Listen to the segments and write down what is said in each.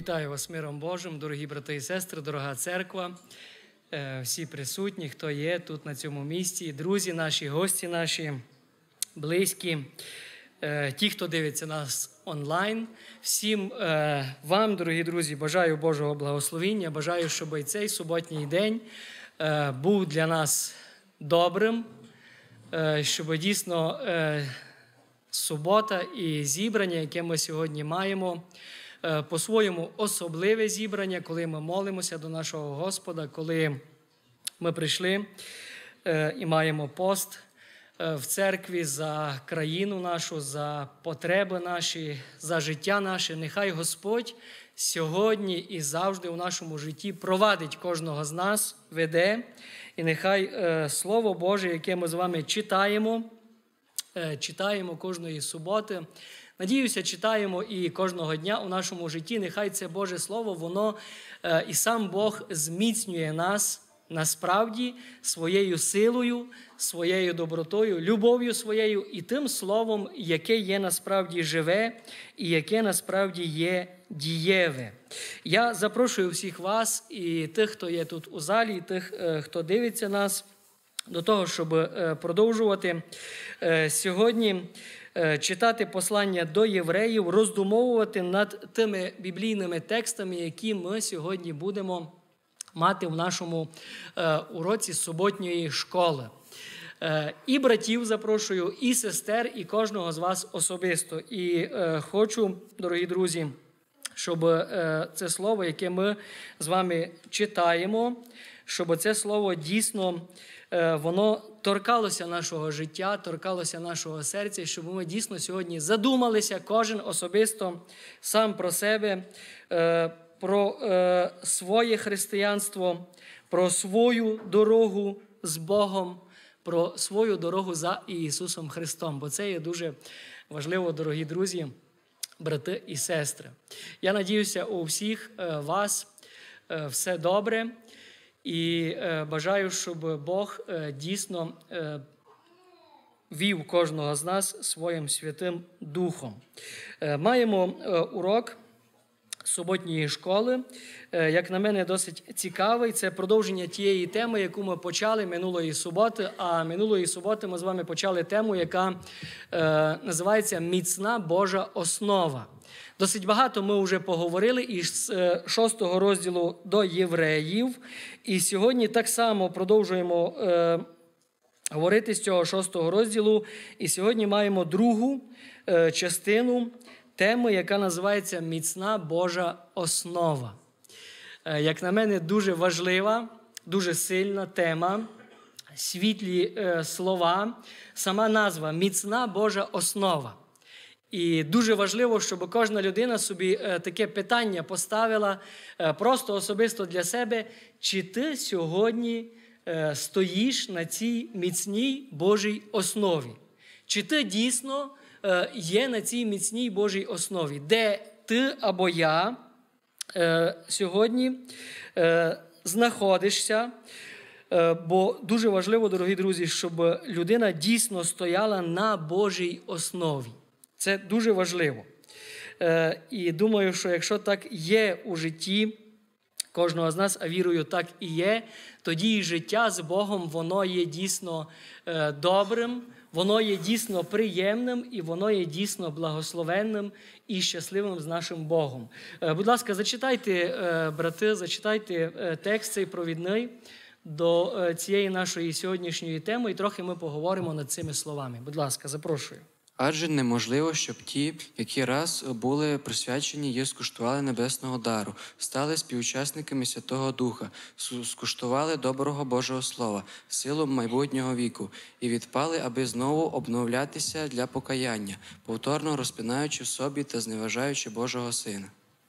Вітаю вас миром Божим, дорогі брати і сестри, дорога церква, всі присутні, хто є тут на цьому місці, друзі наші, гості наші, близькі, ті, хто дивиться нас онлайн. Всім вам, дорогі друзі, бажаю Божого благословіння, бажаю, щоб і цей суботній день був для нас добрим, щоб дійсно субота і зібрання, яке ми сьогодні маємо, по-своєму особливе зібрання, коли ми молимося до нашого Господа, коли ми прийшли і маємо пост в церкві за країну нашу, за потреби наші, за життя наше. Нехай Господь сьогодні і завжди у нашому житті провадить кожного з нас, веде, і нехай Слово Боже, яке ми з вами читаємо кожної суботи, надіюся, читаємо і кожного дня у нашому житті. Нехай це Боже Слово, воно і сам Бог зміцнює нас насправді своєю силою, своєю добротою, любов'ю своєю і тим словом, яке є насправді живе і яке насправді є дієве. Я запрошую всіх вас і тих, хто є тут у залі, і тих, хто дивиться нас, до того, щоб продовжувати сьогодні читати послання до євреїв, роздумовувати над тими біблійними текстами, які ми сьогодні будемо мати в нашому уроці суботньої школи. І братів запрошую, і сестер, і кожного з вас особисто. І хочу, дорогі друзі, щоб це слово, яке ми з вами читаємо, щоб це слово дійсно воно торкалося нашого життя, торкалося нашого серця, щоб ми дійсно сьогодні задумалися, кожен особисто сам про себе, про своє християнство, про свою дорогу з Богом, про свою дорогу за Ісусом Христом. Бо це є дуже важливо, дорогі друзі, брати і сестри. Я надіюся, у всіх вас все добре. І бажаю, щоб Бог дійсно вів кожного з нас своїм Святим Духом. Маємо урок суботньої школи, як на мене, досить цікавий. Це продовження тієї теми, яку ми почали минулої суботи. А минулої суботи ми з вами почали тему, яка називається «Міцна Божа основа». Досить багато ми вже поговорили із 6 розділу до Євреїв. І сьогодні так само продовжуємо говорити з цього 6 розділу. І сьогодні маємо другу частину теми, яка називається «Міцна Божа основа». Як на мене, дуже важлива, дуже сильна тема, світлі слова, сама назва «Міцна Божа основа». І дуже важливо, щоб кожна людина собі таке питання поставила просто особисто для себе, чи ти сьогодні стоїш на цій міцній Божій основі? Чи ти дійсно є на цій міцній Божій основі, де ти або я сьогодні знаходишся? Бо дуже важливо, дорогі друзі, щоб людина дійсно стояла на Божій основі. Це дуже важливо. І думаю, що якщо так є у житті кожного з нас, а вірую, так і є, тоді і життя з Богом, воно є дійсно добрим, воно є дійсно приємним і воно є дійсно благословенним і щасливим з нашим Богом. Будь ласка, зачитайте, брати, зачитайте текст цей провідний до цієї нашої сьогоднішньої теми і трохи ми поговоримо над цими словами. Будь ласка, запрошую. Адже неможливо, щоб ті, які раз були присвячені і скуштували небесного дару, стали співучасниками Святого Духа, скуштували доброго Божого Слова, силу майбутнього віку, і відпали, аби знову обновлятися для покаяння, повторно розпинаючи в собі та зневажаючи Божого Сина.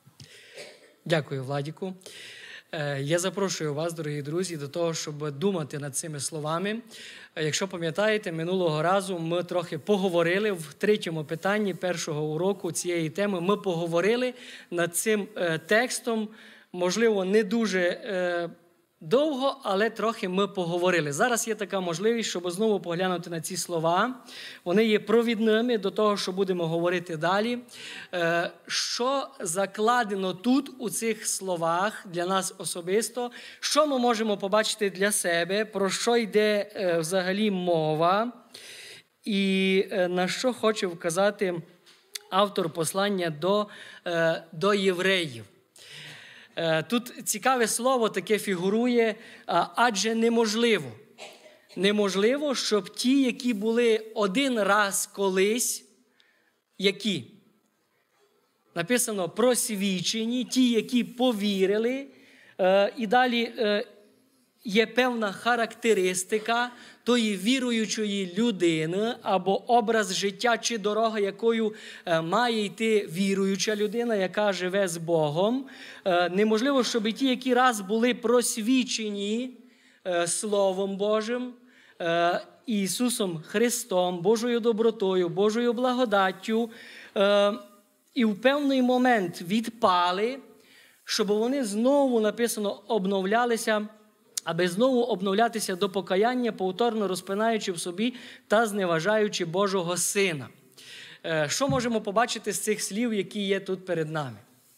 Дякую, Владіку. Я запрошую вас, дорогі друзі, до того, щоб думати над цими словами. Якщо пам'ятаєте, минулого разу ми трохи поговорили в третьому питанні першого уроку цієї теми. Ми поговорили над цим текстом, можливо, не дуже довго, але трохи ми поговорили. Зараз є така можливість, щоб знову поглянути на ці слова. Вони є провідними до того, що будемо говорити далі. Що закладено тут, у цих словах, для нас особисто, що ми можемо побачити для себе, про що йде взагалі мова, і на що хоче вказати автор послання до євреїв. Тут цікаве слово таке фігурує, адже неможливо. Неможливо, щоб ті, які були один раз колись, які? Написано просвічені, ті, які повірили, і далі є певна характеристика тої віруючої людини або образ життя чи дорога, якою має йти віруюча людина, яка живе з Богом. Неможливо, щоб ті, які раз були просвічені Словом Божим, Ісусом Христом, Божою добротою, Божою благодаттю, і в певний момент відпали, щоб вони знову, написано, обновлялися, аби знову обновлятися до покаяння, повторно розпинаючи в собі та зневажаючи Божого Сина. Що можемо побачити з цих слів, які є тут перед нами?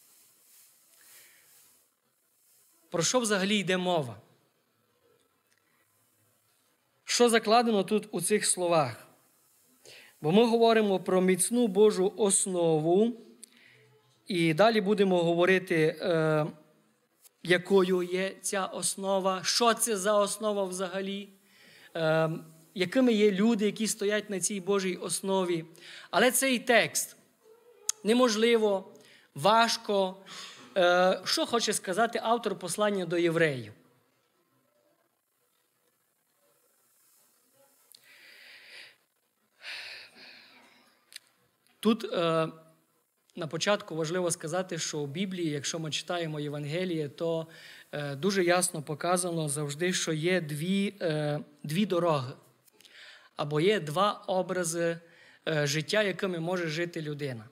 Про що взагалі йде мова? Що закладено тут у цих словах? Бо ми говоримо про міцну Божу основу, і далі будемо говорити, якою є ця основа, що це за основа взагалі, якими є люди, які стоять на цій Божій основі. Але цей текст неможливо, важко. Що хоче сказати автор послання до євреїв? Тут на початку важливо сказати, що у Біблії, якщо ми читаємо Євангеліє, то дуже ясно показано завжди, що є дві дороги, або є два образи життя, якими може жити людина.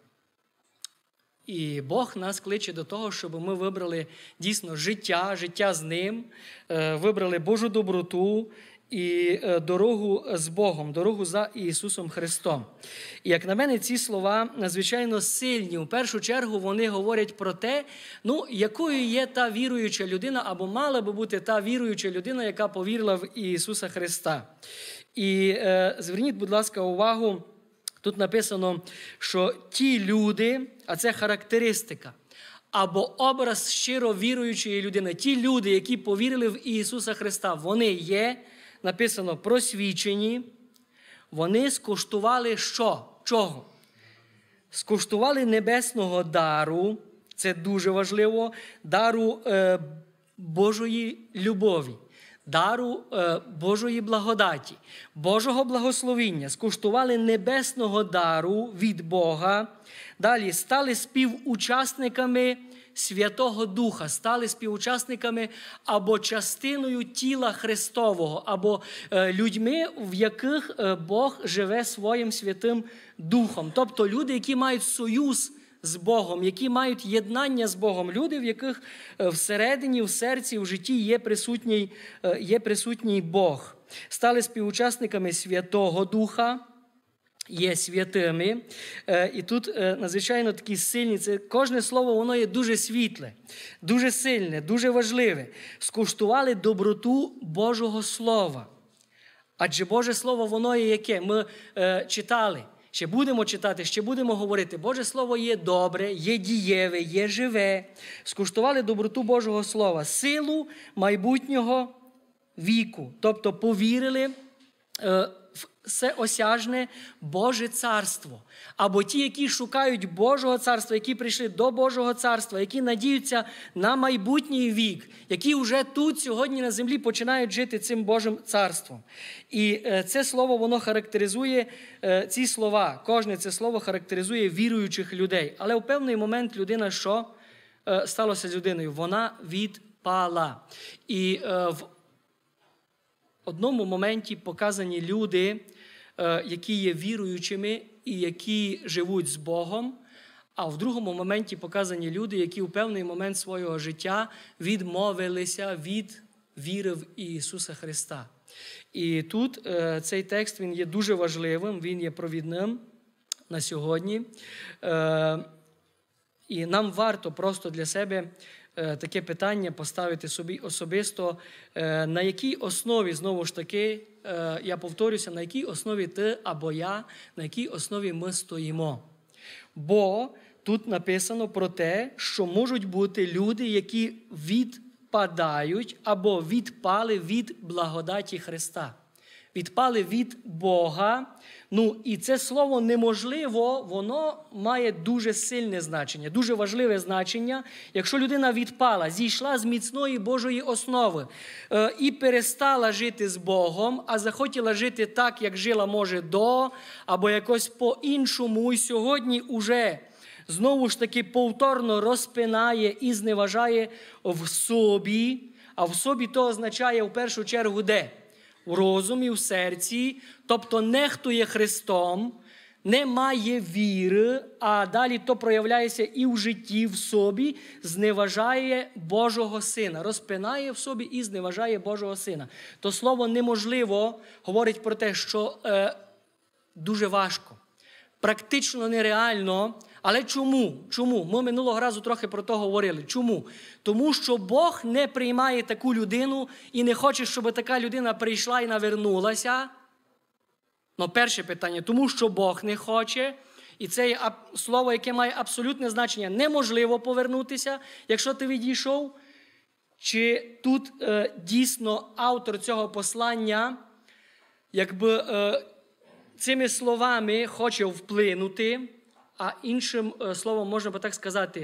І Бог нас кличе до того, щоб ми вибрали дійсно життя з Ним, вибрали Божу доброту і дорогу з Богом, дорогу за Ісусом Христом. І як на мене, ці слова надзвичайно сильні. У першу чергу вони говорять про те, якою є та віруюча людина, або мала би бути та віруюча людина, яка повірила в Ісуса Христа. І зверніть, будь ласка, увагу, тут написано, що ті люди, а це характеристика, або образ щиро віруючої людини, ті люди, які повірили в Ісуса Христа, вони є, написано, просвічені, вони скуштували що? Чого? Скуштували небесного дару, це дуже важливо, дару Божої любові, дару Божої благодаті, Божого благословіння, скуштували небесного дару від Бога, далі стали співучасниками Святого Духа, стали співучасниками або частиною тіла Христового, або людьми, в яких Бог живе своїм Святим Духом. Тобто люди, які мають союз з Богом, які мають єднання з Богом, люди, в яких всередині, в серці, в житті є присутній Бог. Стали співучасниками Святого Духа, є святими. І тут надзвичайно такі сильні, це кожне слово, воно є дуже світле, дуже сильне, дуже важливе. Скуштували доброту Божого Слова. Адже Боже Слово, воно є яке? Ми читали, ще будемо читати, ще будемо говорити. Боже Слово є добре, є дієве, є живе. Скуштували доброту Божого Слова, силу майбутнього віку. Тобто повірили всеосяжне Боже Царство. Або ті, які шукають Божого Царства, які прийшли до Божого Царства, які надіються на майбутній вік, які вже тут, сьогодні на землі починають жити цим Божим Царством. І це слово, воно характеризує, ці слова, кожне це слово характеризує віруючих людей. Але в певний момент людина що сталося з людиною? Вона відпала. І в одному моменті показані люди, які є віруючими і які живуть з Богом, а в другому моменті показані люди, які в певний момент свого життя відмовилися від віри в Ісуса Христа. І тут цей текст він є дуже важливим, він є провідним на сьогодні. І нам варто просто для себе таке питання поставити собі особисто, на якій основі, знову ж таки, я повторюся, на якій основі ти або я, на якій основі ми стоїмо. Бо тут написано про те, що можуть бути люди, які відпадають або відпали від благодаті Христа. Відпали від Бога. Ну, і це слово «неможливо», воно має дуже сильне значення, дуже важливе значення. Якщо людина відпала, зійшла з міцної Божої основи і перестала жити з Богом, а захотіла жити так, як жила, може, до, або якось по-іншому, і сьогодні уже знову ж таки повторно розпинає і зневажає в собі, а в собі то означає в першу чергу де? У розумі, в серці, тобто нехтує Христом, не має віри, а далі то проявляється і в житті, в собі, зневажає Божого Сина, розпинає в собі і зневажає Божого Сина. То слово «неможливо» говорить про те, що дуже важко, практично нереально. Але чому? Чому? Ми минулого разу трохи про то говорили. Чому? Тому що Бог не приймає таку людину і не хоче, щоб така людина прийшла і навернулася. Ну, перше питання. Тому що Бог не хоче. І це є слово, яке має абсолютне значення. Неможливо повернутися, якщо ти відійшов. Чи тут дійсно автор цього послання якби цими словами хоче вплинути, а іншим словом, можна би так сказати,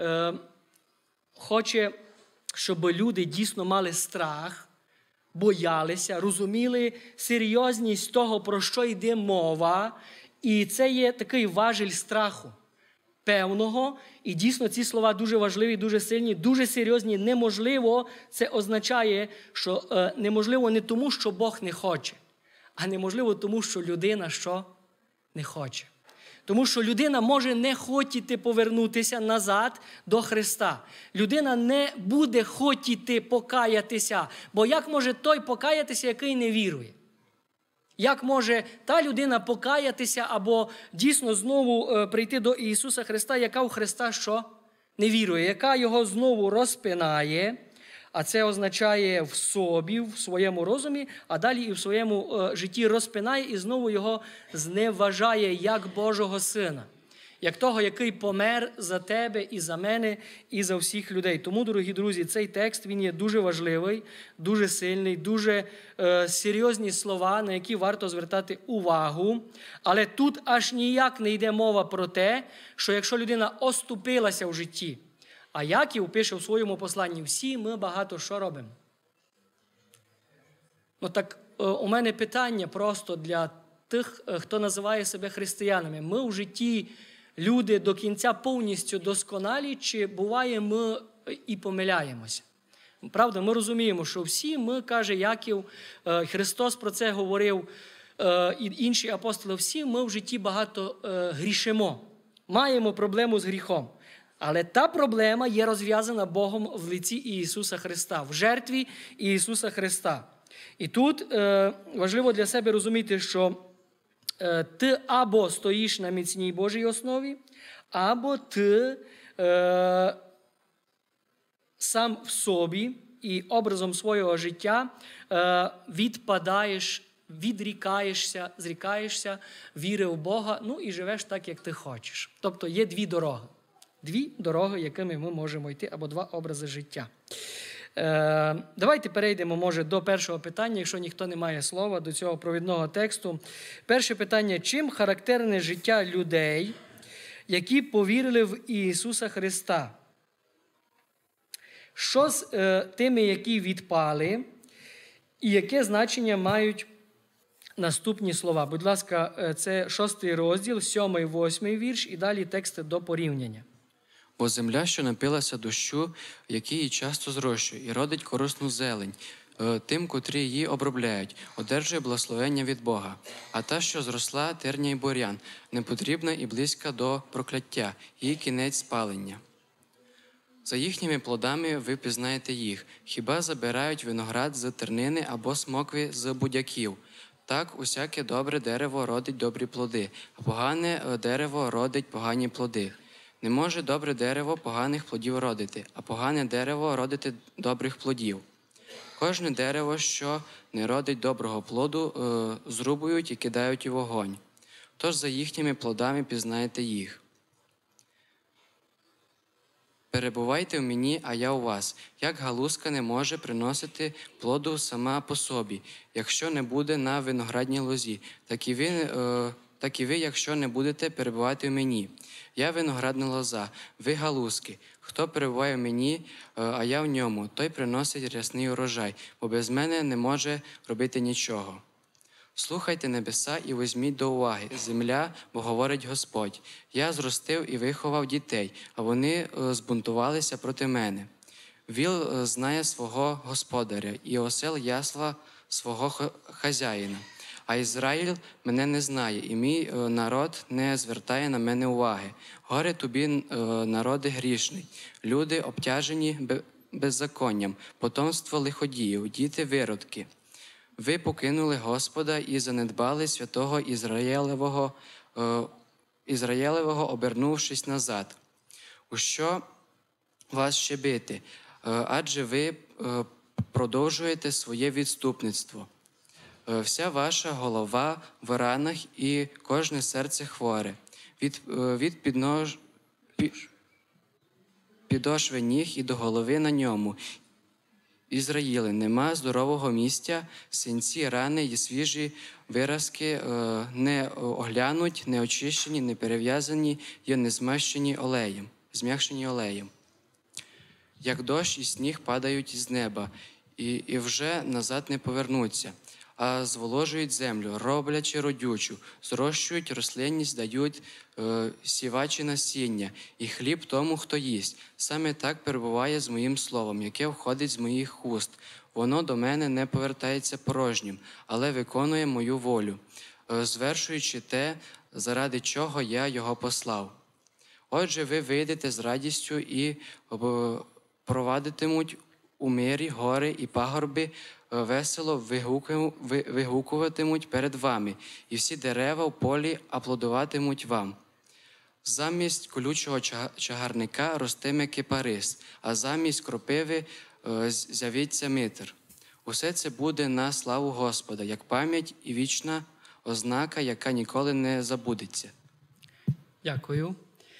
хоче, щоб люди дійсно мали страх, боялися, розуміли серйозність того, про що йде мова. І це є такий важіль страху певного. І дійсно ці слова дуже важливі, дуже сильні, дуже серйозні. Неможливо, це означає, що неможливо не тому, що Бог не хоче, а неможливо тому, що людина що? Не хоче. Тому що людина може не хотіти повернутися назад до Христа. Людина не буде хотіти покаятися. Бо як може той покаятися, який не вірує? Як може та людина покаятися або дійсно знову прийти до Ісуса Христа, яка у Христа що? Не вірує, яка його знову розпинає, а це означає в собі, в своєму розумі, а далі і в своєму житті розпинає і знову його зневажає як Божого Сина, як того, який помер за тебе і за мене, і за всіх людей. Тому, дорогі друзі, цей текст, він є дуже важливий, дуже сильний, дуже серйозні слова, на які варто звертати увагу. Але тут аж ніяк не йде мова про те, що якщо людина оступилася в житті, а Яків пише в своєму посланні, всі ми багато що робимо. Ну так у мене питання просто для тих, хто називає себе християнами. Ми в житті люди до кінця повністю досконалі, чи буває ми і помиляємося? Правда, ми розуміємо, що всі ми, каже Яків, Христос про це говорив, і інші апостоли, всі ми в житті багато грішимо, маємо проблему з гріхом. Але та проблема є розв'язана Богом в лиці Ісуса Христа, в жертві Ісуса Христа. І тут важливо для себе розуміти, що ти або стоїш на міцній Божій основі, або ти сам в собі і образом свого життя відпадаєш, відрікаєшся, зрікаєшся віри в Бога, ну і живеш так, як ти хочеш. Тобто є дві дороги. Дві дороги, якими ми можемо йти, або два образи життя. Давайте перейдемо, може, до першого питання, якщо ніхто не має слова, до цього провідного тексту. Перше питання. Чим характерне життя людей, які повірили в Ісуса Христа? Що з тими, які відпали, і яке значення мають наступні слова? Будь ласка, це 6 розділ, 7-8 вірш, і далі тексти до порівняння. Бо земля, що напилася дощу, який її часто зрощує, і родить корисну зелень, тим, котрі її обробляють, одержує благословення від Бога. А та, що зросла, терня й бур'ян, непотрібна і близька до прокляття, її кінець спалення. За їхніми плодами ви пізнаєте їх. Хіба забирають виноград з тернини або смокви з будяків? Так, усяке добре дерево родить добрі плоди, а погане дерево родить погані плоди. Не може добре дерево поганих плодів родити, а погане дерево родити добрих плодів. Кожне дерево, що не родить доброго плоду, зрубують і кидають у вогонь. Тож за їхніми плодами пізнаєте їх. Перебувайте в мені, а я у вас. Як галузка не може приносити плоду сама по собі, якщо не буде на виноградній лозі, так і ви, якщо не будете перебувати в мені. Я виноградна лоза, ви галузки. Хто перебуває в мені, а я в ньому, той приносить рясний урожай, бо без мене не може робити нічого. Слухайте небеса і візьміть до уваги, земля, бо говорить Господь. Я зростив і виховав дітей, а вони збунтувалися проти мене. Віл знає свого господаря, і осел ясла свого хазяїна. А Ізраїль мене не знає, і мій народ не звертає на мене уваги. Горе тобі, народи грішний, люди обтяжені беззаконням, потомство лиходіїв, діти виродки. Ви покинули Господа і занедбали святого Ізраїлевого, обернувшись назад. У що вас ще бити? Адже ви продовжуєте своє відступництво. Вся ваша голова в ранах і кожне серце хворе. Від підошви ніг і до голови на ньому. Ізраїле, нема здорового місця, синці, рани і свіжі виразки не оглянуть, не очищені, не перев'язані і не змащені олеєм. Як дощ і сніг падають із неба, і вже назад не повернуться, а зволожують землю, роблячи родючу, зрощують рослинність, дають сівачі насіння, і хліб тому, хто їсть. Саме так перебуває з моїм словом, яке входить з моїх уст. Воно до мене не повертається порожнім, але виконує мою волю, звершуючи те, заради чого я його послав. Отже, ви вийдете з радістю і провадитимуть у мирі гори і пагорби, весело вигукуватимуть перед вами, і всі дерева в полі аплодуватимуть вам. Замість колючого чагарника ростиме кипарис, а замість кропиви з'явиться митр. Усе це буде на славу Господа, як пам'ять і вічна ознака, яка ніколи не забудеться. Дякую.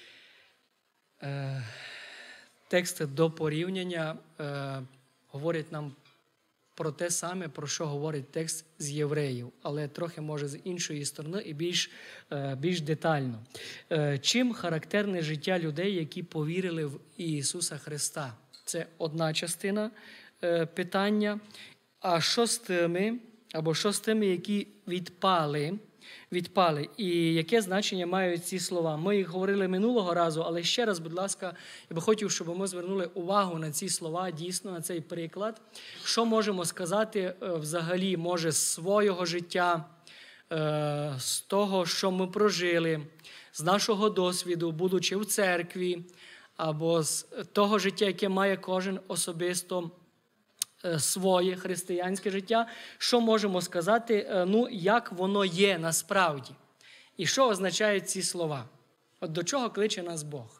Текст до порівняння говорить нам про те саме, про що говорить текст з Євреїв, але трохи, може, з іншої сторони і більш детально. Чим характерне життя людей, які повірили в Ісуса Христа? Це одна частина питання. А що з тими, які відпали? І яке значення мають ці слова? Ми їх говорили минулого разу, але ще раз, будь ласка, я би хотів, щоб ми звернули увагу на ці слова, дійсно, на цей приклад. Що можемо сказати взагалі, може, з свого життя, з того, що ми прожили, з нашого досвіду, будучи в церкві, або з того життя, яке має кожен особисто своє християнське життя, що можемо сказати, як воно є насправді. І що означають ці слова? От до чого кличе нас Бог?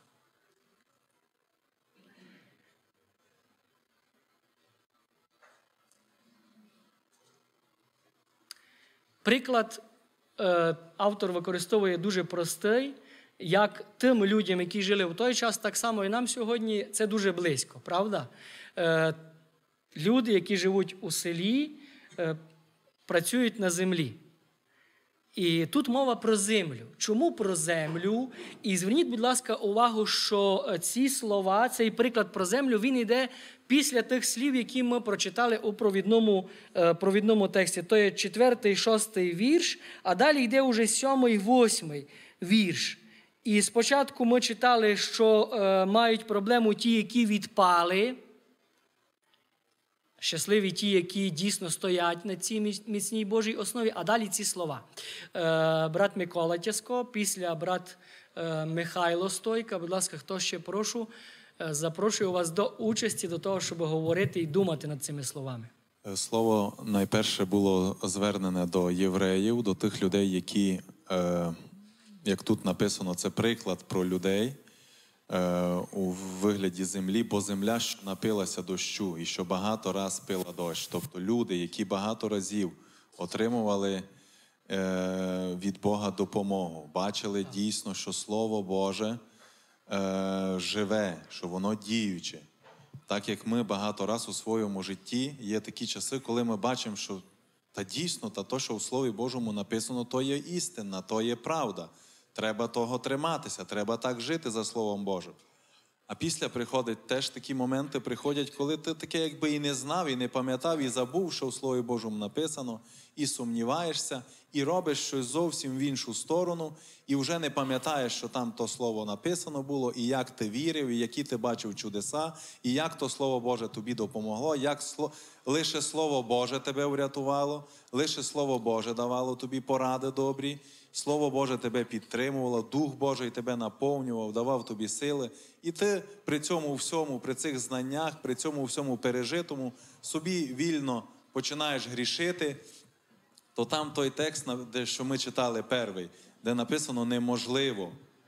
Приклад автор використовує дуже простий, як тим людям, які жили в той час, так само і нам сьогодні це дуже близько, правда? Люди, які живуть у селі, працюють на землі. І тут мова про землю. Чому про землю? І зверніть, будь ласка, увагу, що ці слова, цей приклад про землю, він йде після тих слів, які ми прочитали у провідному тексті. То є 4, 6 вірш, а далі йде уже 7, 8 вірш. І спочатку ми читали, що мають проблему ті, які відпали. Щасливі ті, які дійсно стоять на цій міцній Божій основі, а далі ці слова. Брат Микола Тясько, після брат Михайло Стойка. Будь ласка, хто ще, прошу. запрошую вас до участі, до того, щоб говорити і думати над цими словами. Слово найперше було звернене до євреїв, до тих людей, які, як тут написано, це приклад про людей у вигляді землі, бо земля, що напилася дощу і що багато раз пила дощ. Тобто люди, які багато разів отримували від Бога допомогу, бачили дійсно, що Слово Боже живе, що воно діюче. Так як ми багато раз у своєму житті, є такі часи, коли ми бачимо, що дійсно, то, що в Слові Божому написано, то є істина, то є правда. Треба того триматися, треба так жити за Словом Божим. А після приходять теж такі моменти, приходять, коли ти таке якби і не знав, і не пам'ятав, і забув, що в Слові Божому написано, і сумніваєшся, і робиш щось зовсім в іншу сторону, і вже не пам'ятаєш, що там то Слово написано було, і як ти вірив, і які ти бачив чудеса, і як то Слово Боже тобі допомогло, як лише Слово Боже тебе врятувало, лише Слово Боже давало тобі поради добрі, Слово Боже тебе підтримувало, Дух Божий тебе наповнював, давав тобі сили. І ти при цьому всьому, при цих знаннях, при цьому всьому пережитому собі вільно починаєш грішити, то там той текст, що ми читали перший, де написано «неможливо».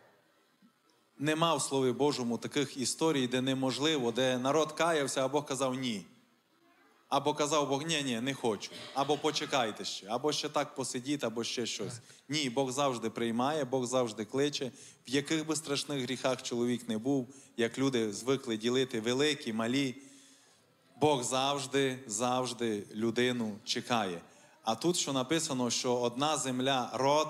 Нема в Слові Божому таких історій, де неможливо, де народ каявся, а Бог казав «ні». Або казав Бог, ні, не хочу. Або почекайте ще, або ще так посидіть, або ще щось. Ні, Бог завжди приймає, Бог завжди кличе. В яких би страшних гріхах чоловік не був, як люди звикли ділити великі, малі, Бог завжди людину чекає. А тут, що написано, що одна земля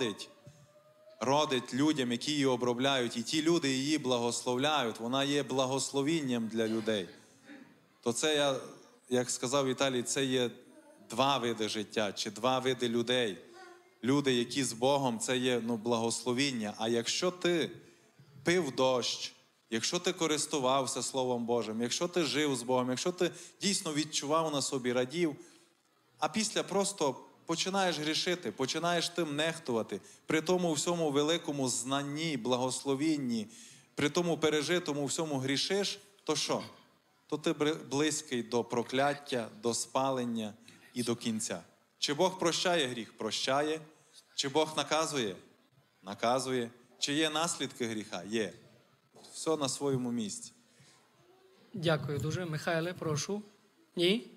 родить людям, які її обробляють, і ті люди її благословляють, вона є благословінням для людей. То це як сказав Віталій, це є два види життя, чи два види людей. Люди, які з Богом, це є благословіння. А якщо ти пив дощ, якщо ти користувався Словом Божим, якщо ти жив з Богом, якщо ти дійсно відчував на собі, радів, а після просто починаєш грішити, починаєш тим нехтувати, при тому всьому великому знанні, благословінні, при тому пережитому всьому грішиш, то що? То ти близький до прокляття, до спалення і до кінця. Чи Бог прощає гріх? Прощає. Чи Бог наказує? Наказує. Чи є наслідки гріха? Є. Все на своєму місці. Дякую дуже. Михайле, прошу. Ні?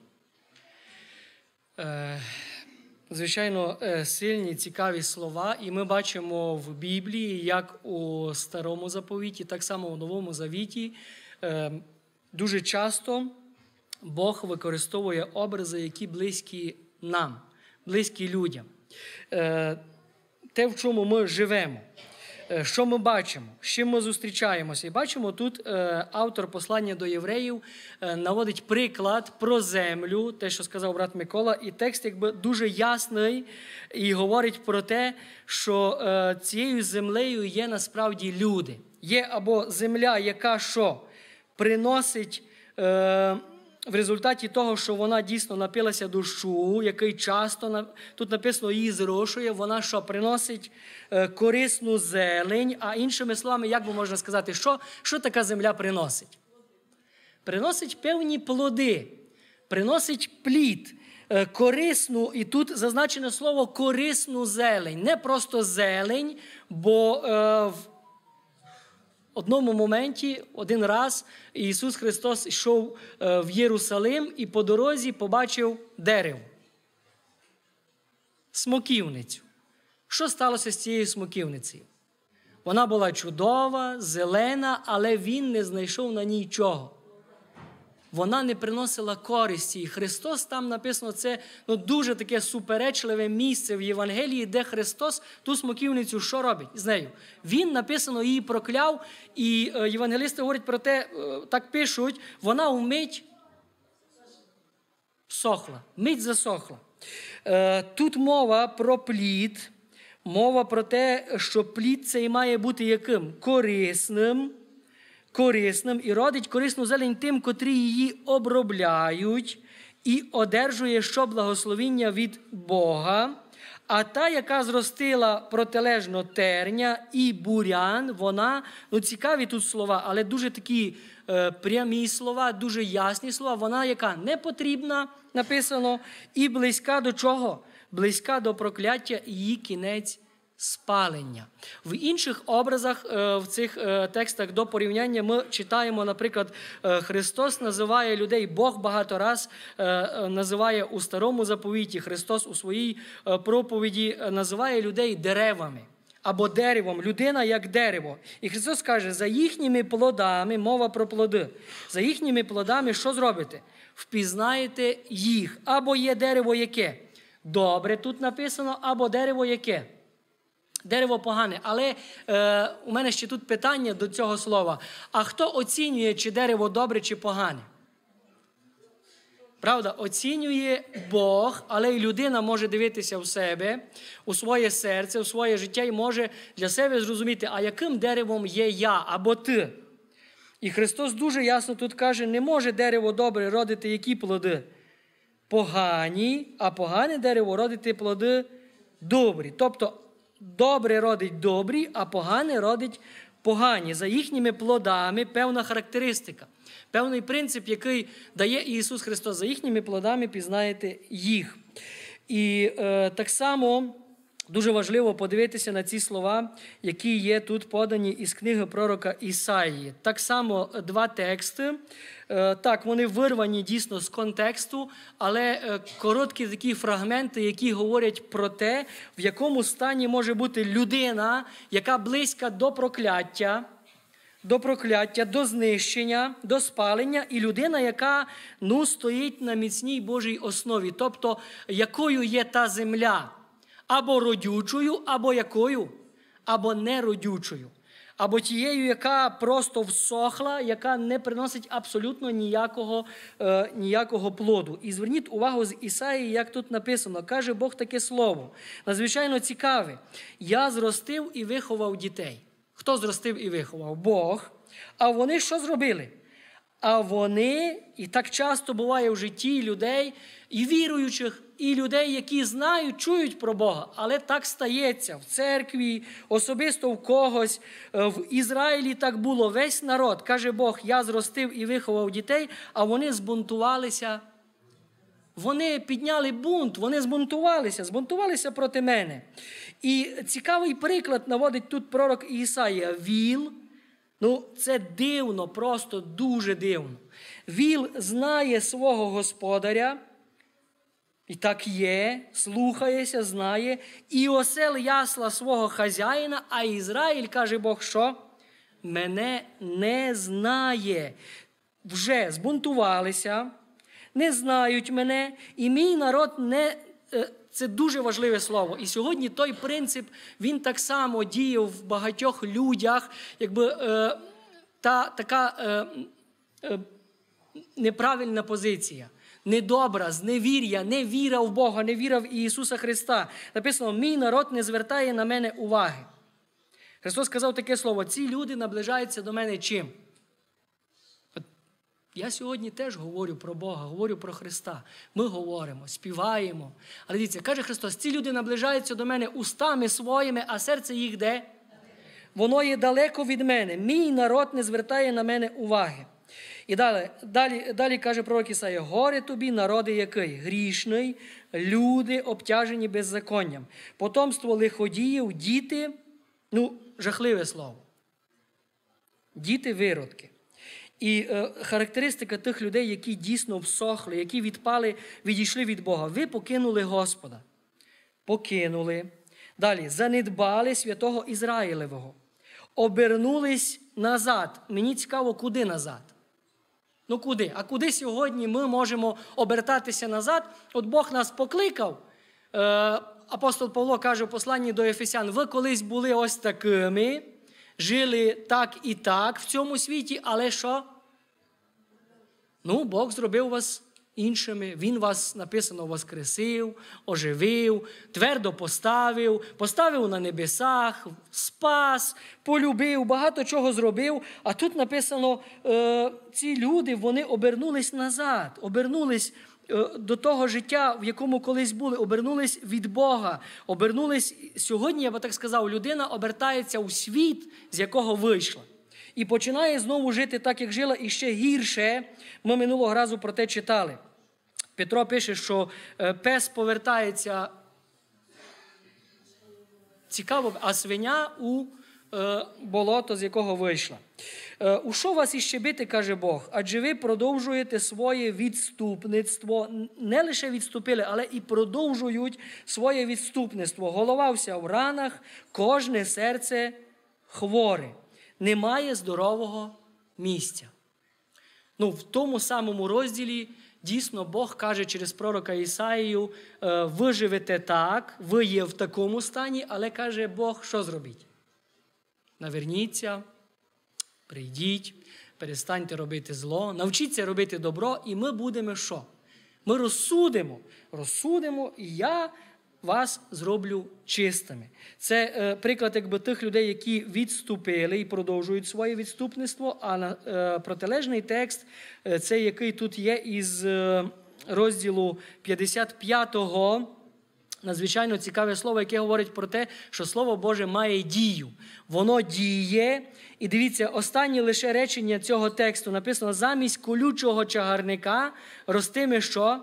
Звичайно, сильні, цікаві слова. І ми бачимо в Біблії, як у Старому Заповіті, так само у Новому Завіті, дуже часто Бог використовує образи, які близькі нам, близькі людям. Те, в чому ми живемо, що ми бачимо, з чим ми зустрічаємося. І бачимо, тут автор послання до євреїв наводить приклад про землю, те, що сказав брат Микола, і текст якби дуже ясний і говорить про те, що цією землею є насправді люди. Є або земля, яка що? Приносить в результаті того, що вона дійсно напилася дощу, який часто, тут написано, її зрошує, вона що? Приносить корисну зелень, а іншими словами, як би можна сказати, що така земля приносить? Приносить певні плоди, приносить плід, корисну, і тут зазначене слово корисну зелень, не просто зелень, бо в одному моменті, один раз, Ісус Христос йшов в Єрусалим і по дорозі побачив дерево. Смоківницю. Що сталося з цією смоківницею? Вона була чудова, зелена, але він не знайшов на ній чого. Вона не приносила користі. І Христос, там написано, це дуже таке суперечливе місце в Євангелії, де Христос ту смоківницю що робить з нею? Він, написано, її прокляв, і євангелісти говорять про те, так пишуть, вона вмить всохла, мить засохла. Тут мова про плід, мова про те, що плід цей має бути яким? Корисним і родить корисну зелень тим, котрі її обробляють, і одержує що благословіння від Бога. А та, яка зростила протилежно терня і бурян, вона, цікаві тут слова, але дуже такі прямі слова, дуже ясні слова, вона, яка не потрібна, написано, і близька до чого? Близька до прокляття, і її кінець спалення. В інших образах, в цих текстах до порівняння ми читаємо, наприклад, Христос називає людей, Бог багато раз називає у Старому заповіті, Христос у своїй проповіді називає людей деревами або деревом, людина як дерево. І Христос каже, за їхніми плодами, мова про плоди, за їхніми плодами що зробите? Впізнаєте їх. Або є дерево яке? Добре тут написано, або дерево яке? Дерево погане. Але у мене ще тут питання до цього слова. А хто оцінює, чи дерево добре, чи погане? Правда, оцінює Бог, але і людина може дивитися в себе, у своє серце, у своє життя і може для себе зрозуміти, а яким деревом є я або ти. І Христос дуже ясно тут каже, не може дерево добре родити які плоди? Погані, а погане дерево родити плоди добрі. Тобто, добре родить добрі, а погане родить погані. За їхніми плодами певна характеристика, певний принцип, який дає Ісус Христос. За їхніми плодами пізнаєте їх. І так само дуже важливо подивитися на ці слова, які є тут подані із книги пророка Ісаїї. Так само два тексти. Так, вони вирвані дійсно з контексту, але короткі такі фрагменти, які говорять про те, в якому стані може бути людина, яка близька до прокляття, до знищення, до спалення, і людина, яка стоїть на міцній Божій основі. Тобто, якою є та земля? Або родючою, або якою? Або неродючою. Або тією, яка просто всохла, яка не приносить абсолютно ніякого плоду. І зверніть увагу з Ісаїї, як тут написано. Каже Бог таке слово. Надзвичайно цікаве. «Я зростив і виховав дітей». Хто зростив і виховав? Бог. А вони що зробили? А вони, і так часто буває в житті людей, і віруючих, і людей, які знають, чують про Бога, але так стається в церкві, особисто в когось, в Ізраїлі так було, весь народ, каже Бог, я зростив і виховав дітей, а вони збунтувалися. Вони підняли бунт, вони збунтувалися проти мене. І цікавий приклад наводить тут пророк Ісаїя. Віл, це дивно, просто дуже дивно. Віл знає свого господаря, і так є, слухається, знає, і осел ясла свого хазяїна, а Ізраїль, каже Бог, що? Мене не знає. Вже збунтувалися, не знають мене, і мій народ не... Це дуже важливе слово. І сьогодні той принцип, він так само діє в багатьох людях, якби така неправильна позиція. Недобра, зневір'я, невіра в Бога, невіра в Ісуса Христа. Написано, мій народ не звертає на мене уваги. Христос сказав таке слово, ці люди наближаються до мене чим? Я сьогодні теж говорю про Бога, говорю про Христа. Ми говоримо, співаємо. Але дивіться, каже Христос, ці люди наближаються до мене устами своїми, а серце їх де? Воно є далеко від мене. Мій народ не звертає на мене уваги. І далі каже пророк Ісаїя, горе тобі, народи який? Грішний, люди, обтяжені беззаконням. Потомство лиходіїв, діти, жахливе слово. Діти виродки. І характеристика тих людей, які дійсно всохли, які відійшли від Бога. Ви покинули Господа. Покинули. Далі, занедбали святого Ізраїлевого. Обернулись назад. Мені цікаво, куди назад? Куди? А куди сьогодні ми можемо обертатися назад? От Бог нас покликав. Апостол Павло каже в посланні до Ефесян, ви колись були ось такими, жили так і так в цьому світі, але що? Бог зробив вас іншими. Він вас, написано, воскресив, оживив, твердо поставив на небесах, спас, полюбив, багато чого зробив. А тут написано, ці люди, вони обернулись назад, обернулись до того життя, в якому колись були, обернулись від Бога, обернулись, сьогодні, я би так сказав, людина обертається у світ, з якого вийшла. І починає знову жити так, як жила, і ще гірше. Ми минулого разу про те читали. Петро пише, що пес повертається цікаво, а свиня у болото, з якого вийшла. У що вас іще бити, каже Бог, адже ви продовжуєте своє відступництво, не лише відступили, але і продовжують своє відступництво. Голова вся в ранах, кожне серце хворе, немає здорового місця. В тому самому розділі дійсно Бог каже через пророка Ісаїю, ви живете так, ви є в такому стані, але каже Бог, що зробіть? Наверніться, прийдіть, перестаньте робити зло, навчіться робити добро, і ми будемо що? Ми розсудимо, і я вас зроблю чистими. Це приклад якби тих людей, які відступили і продовжують своє відступництво, а протилежний текст, це який тут є із розділу 55-го, надзвичайно цікаве слово, яке говорить про те, що Слово Боже має дію. Воно діє. І дивіться, останнє лише речення цього тексту написано: замість колючого чагарника ростиме що?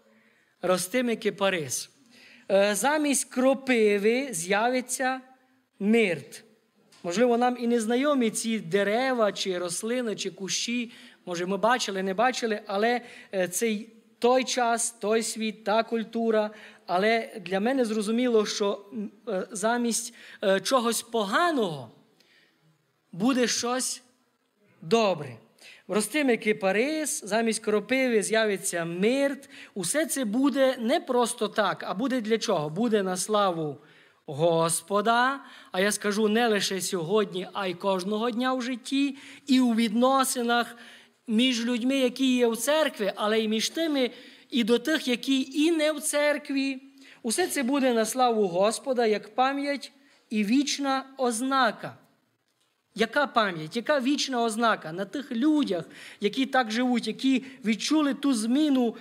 Ростиме кипарис. Замість кропиви з'явиться мирт. Можливо, нам і не знайомі ці дерева, чи рослини, чи кущі. Може, ми бачили, не бачили, але цей той час, той світ, та культура. Але для мене зрозуміло, що замість чогось поганого буде щось добре. Ростиме кипарис, замість кропиви з'явиться мирт. Усе це буде не просто так, а буде для чого? Буде на славу Господа, а я скажу не лише сьогодні, а й кожного дня в житті, і у відносинах між людьми, які є в церкві, але й між тими, і до тих, які і не в церкві. Усе це буде на славу Господа, як пам'ять і вічна ознака. Яка пам'ять, яка вічна ознака на тих людях, які так живуть, які відчули ту зміну,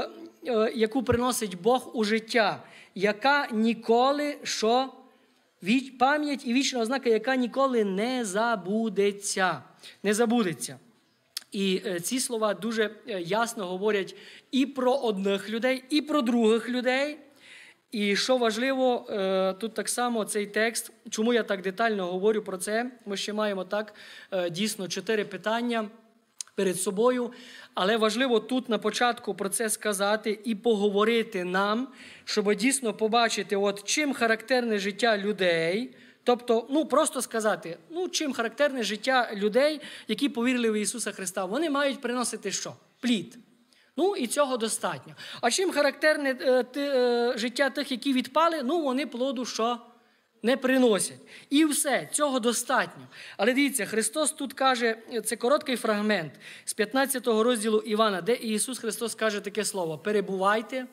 яку приносить Бог у життя, яка ніколи, що пам'ять і вічна ознака, яка ніколи не забудеться. Не забудеться. І ці слова дуже ясно говорять і про одних людей, і про других людей. І що важливо, тут так само цей текст, чому я так детально говорю про це, ми ще маємо так дійсно 4 питання перед собою, але важливо тут на початку про це сказати і поговорити нам, щоб дійсно побачити, от чим характерне життя людей, тобто, просто сказати, чим характерне життя людей, які повірили в Ісуса Христа. Вони мають приносити що? Плід. І цього достатньо. А чим характерне життя тих, які відпали? Вони плоду що? Не приносять. І все, цього достатньо. Але дивіться, Христос тут каже, це короткий фрагмент з 15 розділу Івана, де Ісус Христос каже таке слово: перебувайте.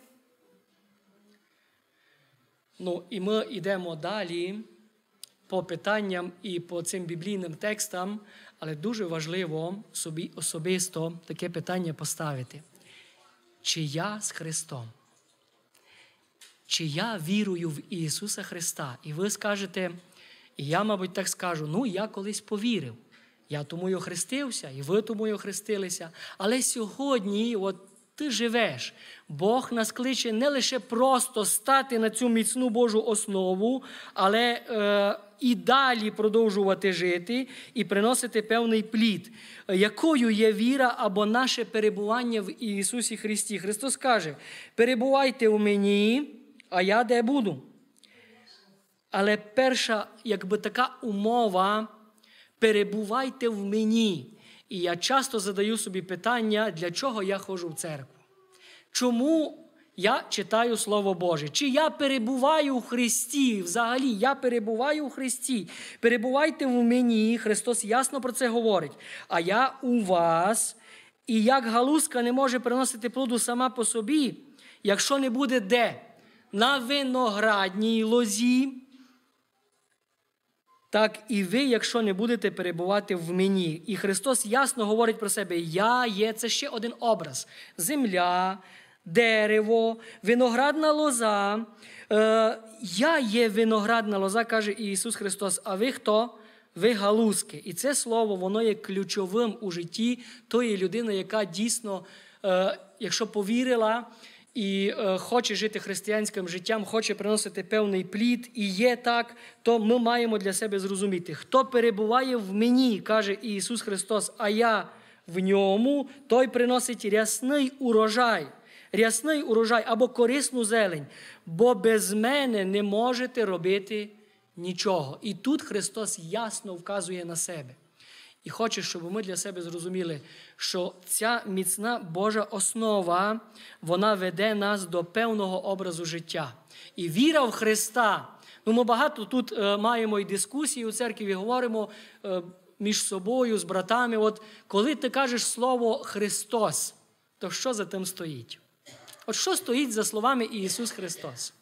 І ми йдемо далі по питанням і по цим біблійним текстам, але дуже важливо собі особисто таке питання поставити. Чи я з Христом? Чи я вірую в Ісуса Христа? І ви скажете, і я, мабуть, так скажу, я колись повірив. Я тому й охрестився, і ви тому й охрестилися. Але сьогодні, ти живеш. Бог нас кличе не лише просто стати на цю міцну Божу основу, але і далі продовжувати жити і приносити певний плід. Якою є віра або наше перебування в Ісусі Христі? Христос каже: перебувайте у мені, а я де буду. Але перша, така умова – перебувайте в мені. І я часто задаю собі питання, для чого я ходжу в церкву? Чому я читаю Слово Боже? Чи я перебуваю у Христі? Взагалі, я перебуваю у Христі. Перебувайте в мені, Христос ясно про це говорить. А я у вас. І як галузка не може приносити плоду сама по собі, якщо не буде де? На виноградній лозі. Так і ви, якщо не будете перебувати в мені. І Христос ясно говорить про себе: я є, це ще один образ. Земля, дерево, виноградна лоза. Я є виноградна лоза, каже Ісус Христос, а ви хто? Ви галузки. І це слово, воно є ключовим у житті тої людини, яка дійсно, якщо повірила і хоче жити християнським життям, хоче приносити певний плід, і є так, то ми маємо для себе зрозуміти, хто перебуває в мені, каже Ісус Христос, а я в ньому, той приносить рясний урожай або корисну зелень, бо без мене не можете робити нічого. І тут Христос ясно вказує на себе. І хоче, щоб ми для себе зрозуміли, що ця міцна Божа основа, вона веде нас до певного образу життя. І віра в Христа, ми багато тут маємо і дискусії у церкві, говоримо між собою, з братами. От коли ти кажеш слово «Христос», то що за тим стоїть? От що стоїть за словами Ісус Христос?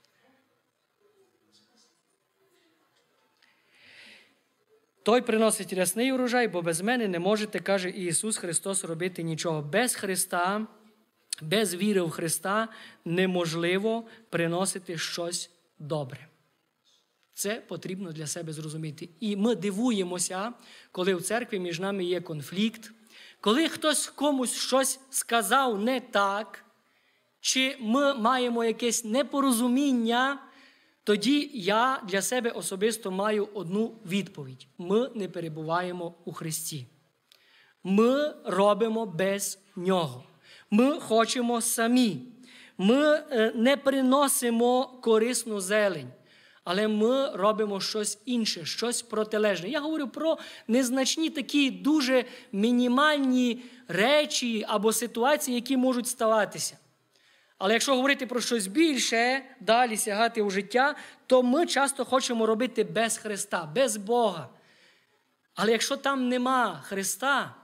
Той приносить рясний урожай, бо без мене не можете, каже Ісус Христос, робити нічого. Без Христа, без віри в Христа неможливо приносити щось добре. Це потрібно для себе зрозуміти. І ми дивуємося, коли в церкві між нами є конфлікт, коли хтось комусь щось сказав не так, чи ми маємо якесь непорозуміння, тоді я для себе особисто маю одну відповідь. Ми не перебуваємо у Христі. Ми робимо без Нього. Ми хочемо самі. Ми не приносимо корисну зелень, але ми робимо щось інше, щось протилежне. Я говорю про незначні такі дуже мінімальні речі або ситуації, які можуть ставатися. Але якщо говорити про щось більше, далі сягати у життя, то ми часто хочемо робити без Христа, без Бога. Але якщо там нема Христа,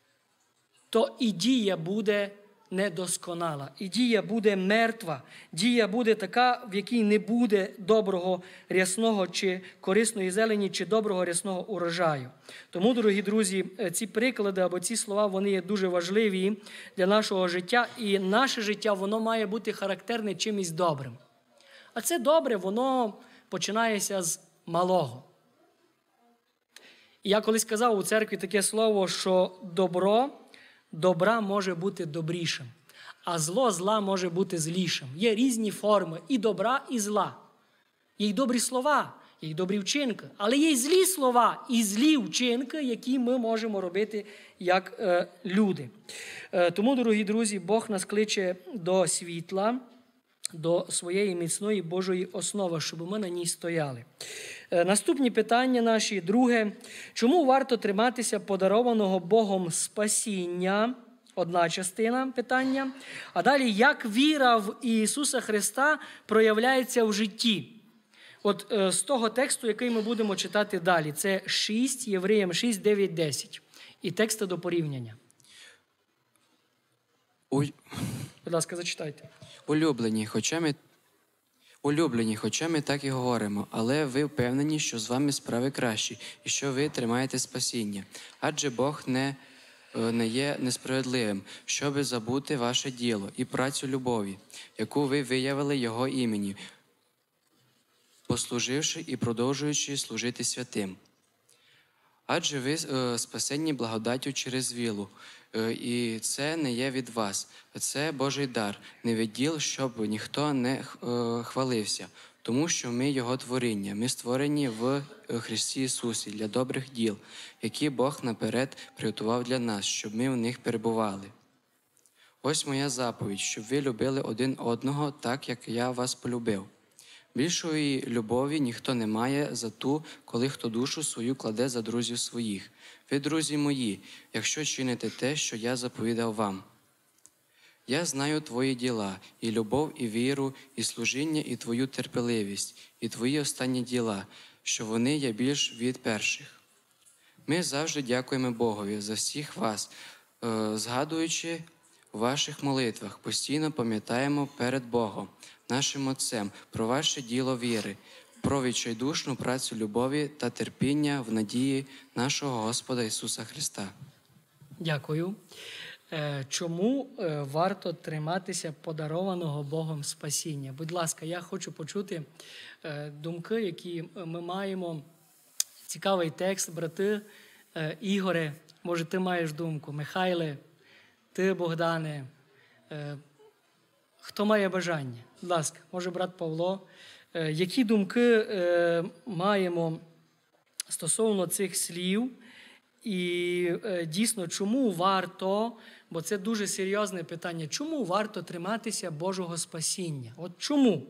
то і дія буде недосконала, і дія буде мертва, дія буде така, в якій не буде доброго рясного чи корисної зелені, чи доброго рясного урожаю. Тому, дорогі друзі, ці приклади або ці слова, вони є дуже важливі для нашого життя, і наше життя, воно має бути характерне чимось добрим. А це добре, воно починається з малого. І я колись казав у церкві таке слово, що добра може бути добрішим, а зла може бути злішим. Є різні форми і добра, і зла. Є й добрі слова, є й добрі вчинки, але є й злі слова і злі вчинки, які ми можемо робити як люди. Тому, дорогі друзі, Бог нас кличе до світла, до своєї міцної Божої основи, щоб ми на ній стояли. Наступні питання наші. Друге. Чому варто триматися подарованого Богом спасіння? Одна частина питання. А далі, як віра в Ісуса Христа проявляється в житті? От з того тексту, який ми будемо читати далі. Це 6, Євреям 6, 9, 10. І тексти до порівняння. Будь ласка, зачитайте. Улюблені, хоча ми так і говоримо, але ви впевнені, що з вами справи кращі, і що ви тримаєте спасіння. Адже Бог не є несправедливим, щоби забути ваше діло і працю любові, яку ви виявили Його імені, послуживши і продовжуючи служити святим. Адже ви спасені благодаттю через віру, і це не є від вас, це Божий дар, не від діл, щоб ніхто не хвалився, тому що ми Його творіння, ми створені в Христі Ісусі для добрих діл, які Бог наперед приготував для нас, щоб ми в них перебували. Ось моя заповідь, щоб ви любили один одного так, як я вас полюбив. Більшої любові ніхто не має за ту, коли хто душу свою кладе за друзів своїх. Ви, друзі мої, якщо чините те, що я заповідав вам. Я знаю твої діла, і любов, і віру, і служіння, і твою терпеливість, і твої останні діла, що вони є більш від перших. Ми завжди дякуємо Богові за всіх вас, згадуючи в ваших молитвах, постійно пам'ятаємо перед Богом, нашим Отцем, про ваше діло віри, про відчайдушну працю любові та терпіння в надії нашого Господа Ісуса Христа. Дякую. чому варто триматися подарованого Богом спасіння? Будь ласка, я хочу почути думки, які ми маємо. Цікавий текст, брати. Ігоре, може, ти маєш думку? Михайле, ти, Богдане, хто має бажання? Будь ласка, може, брат Павло. Які думки маємо стосовно цих слів? І дійсно, чому варто, бо це дуже серйозне питання, чому варто триматися Божого спасіння? От чому?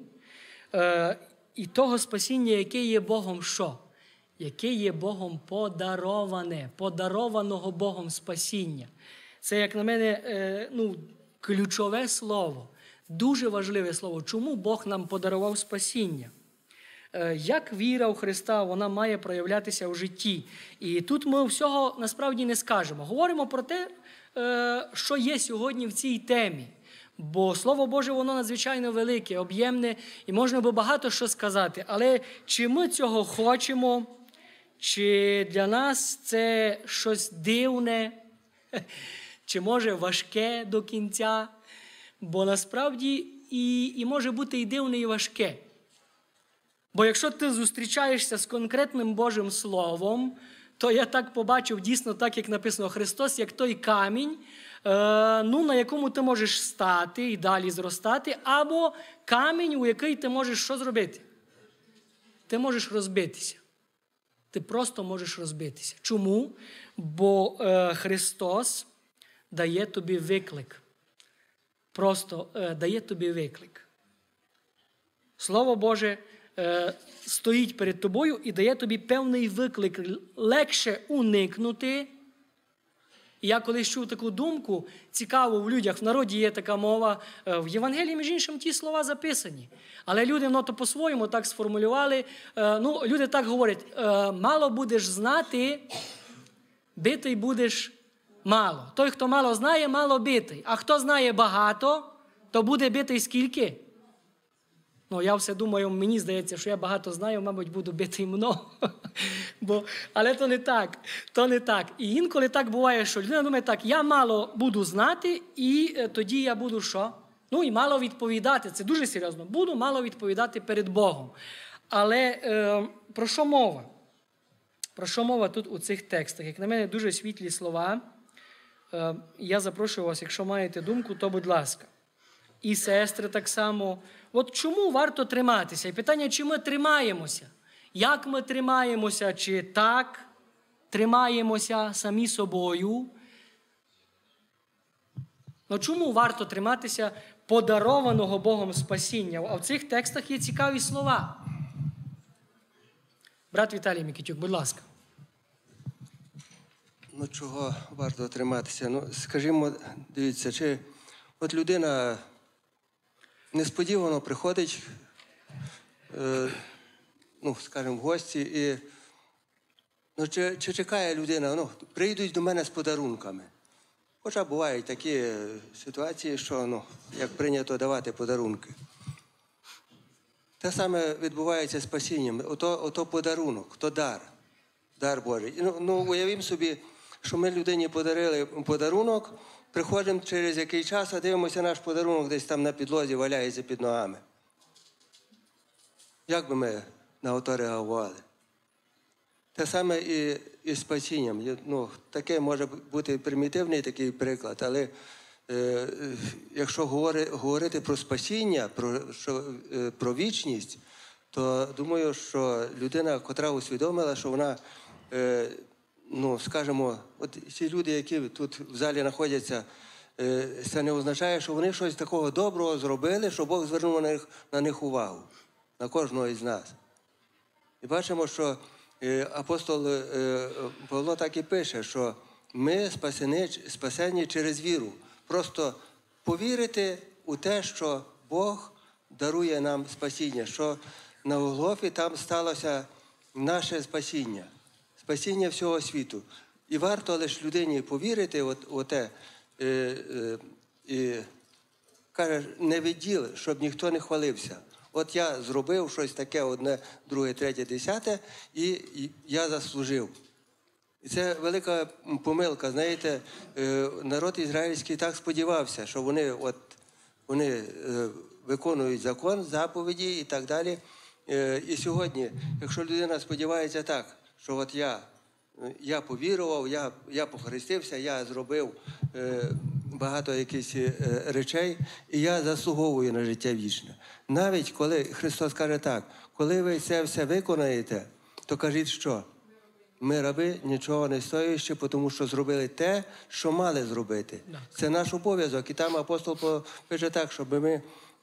І того спасіння, яке є Богом що? Яке є Богом подароване, подарованого Богом спасіння. Це, як на мене, ключове слово, дуже важливе слово. Чому Бог нам подарував спасіння? Як віра у Христа, вона має проявлятися в житті. І тут ми всього насправді не скажемо. Говоримо про те, що є сьогодні в цій темі. Бо Слово Боже, воно надзвичайно велике, об'ємне, і можна би багато що сказати. Але чи ми цього хочемо, чи для нас це щось дивне, чи може важке до кінця? Бо насправді і може бути і дивне, і важке. Бо якщо ти зустрічаєшся з конкретним Божим Словом, то я так побачив дійсно так, як написано Христос, як той камінь, на якому ти можеш стати і далі зростати, або камінь, у який ти можеш що зробити? Ти можеш розбитися. Ти просто можеш розбитися. Чому? Бо Христос дає тобі виклик. Просто дає тобі виклик. Слово Боже стоїть перед тобою і дає тобі певний виклик. Легше уникнути. І я колись чув таку думку, цікаву в людях, в народі є така мова, в Євангелії, між іншим, ті слова записані. Але люди то по-своєму так сформулювали. Люди так говорять, мало будеш знати, битий будеш мало. Той, хто мало знає, мало битий. А хто знає багато, то буде битий скільки? Я все думаю, мені здається, що я багато знаю, мабуть, буду битий много. Але то не так. То не так. І інколи так буває, що людина думає так, я мало буду знати, і тоді я буду що? І мало відповідати. Це дуже серйозно. Буду мало відповідати перед Богом. Але про що мова? Про що мова тут у цих текстах? Як на мене, дуже світлі слова. Я запрошую вас, якщо маєте думку, то будь ласка. І сестри так само. От чому варто триматися? І питання, чи ми тримаємося? Як ми тримаємося? Чи так тримаємося самі собою? Чому варто триматися подарованого Богом спасіння? А в цих текстах є цікаві слова. Брат Віталій Микитюк, будь ласка. Чого варто триматися? Скажімо, дивіться, чи от людина несподівано приходить, скажімо, в гості, і чи чекає людина, прийдуть до мене з подарунками. Хоча бувають такі ситуації, що, як прийнято давати подарунки. Те саме відбувається з спасінням. Ото подарунок, то дар Божий. Уявімо собі, що ми людині подарили подарунок, приходимо через який час, а дивимося, наш подарунок десь там на підлозі валяється під ногами. Як би ми на то реагували? Те саме і з спасінням. Таке може бути примітивний такий приклад, але якщо говорити про спасіння, про вічність, то думаю, що людина, котра усвідомила, що вона, скажімо, от ці люди, які тут в залі знаходяться, це не означає, що вони щось такого доброго зробили, що Бог звернув на них увагу, на кожного із нас. І бачимо, що апостол Павло так і пише, що ми спасені через віру. Просто повірити у те, що Бог дарує нам спасіння, що на Голгофі там сталося наше спасіння, спасіння всього світу. І варто лише людині повірити у те, і каже, не відділ, щоб ніхто не хвалився. От я зробив щось таке, одне, друге, третє, десяте, і я заслужив. І це велика помилка. Знаєте, народ ізраїльський так сподівався, що вони виконують закон, заповіді і так далі. І сьогодні, якщо людина сподівається так, що от я повірував, я похрестився, я зробив багато якихось речей, і я заслуговую на життя вічне. Навіть коли Христос каже так, коли ви це все виконаєте, то кажіть що? Ми раби нічого не стоїші, тому що зробили те, що мали зробити. Це наш обов'язок. І там апостол пише так, щоб ми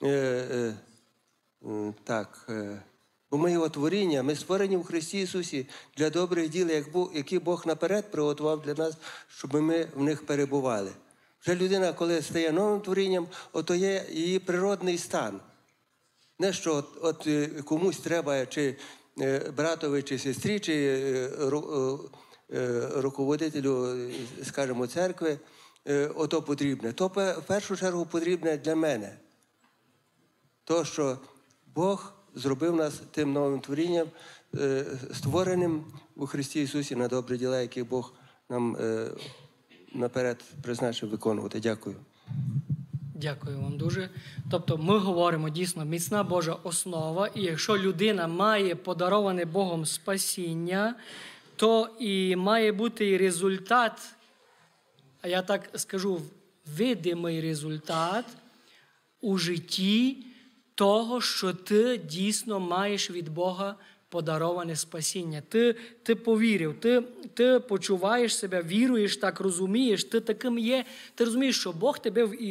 бо ми його творіння, ми створені в Христі Ісусі для добрих діл, які Бог наперед приготував для нас, щоб ми в них перебували. Вже людина, коли стає новим творінням, ото є її природний стан. Не що от комусь треба, чи братові, чи сестрі, чи руководителю, скажімо, церкви, ото потрібне. То в першу чергу потрібне для мене. То, що Бог зробив нас тим новим творінням, створеним у Христі Ісусі на добрі діла, які Бог нам наперед призначив виконувати. Дякую. Дякую вам дуже. Тобто ми говоримо дійсно міцна Божа основа, і якщо людина має подароване Богом спасіння, то і має бути і результат, а я так скажу, видимий результат у житті того, що ти дійсно маєш від Бога подароване спасіння. Ти повірив, ти почуваєш себе, віруєш, так розумієш, ти таким є, ти розумієш, що Бог тебе в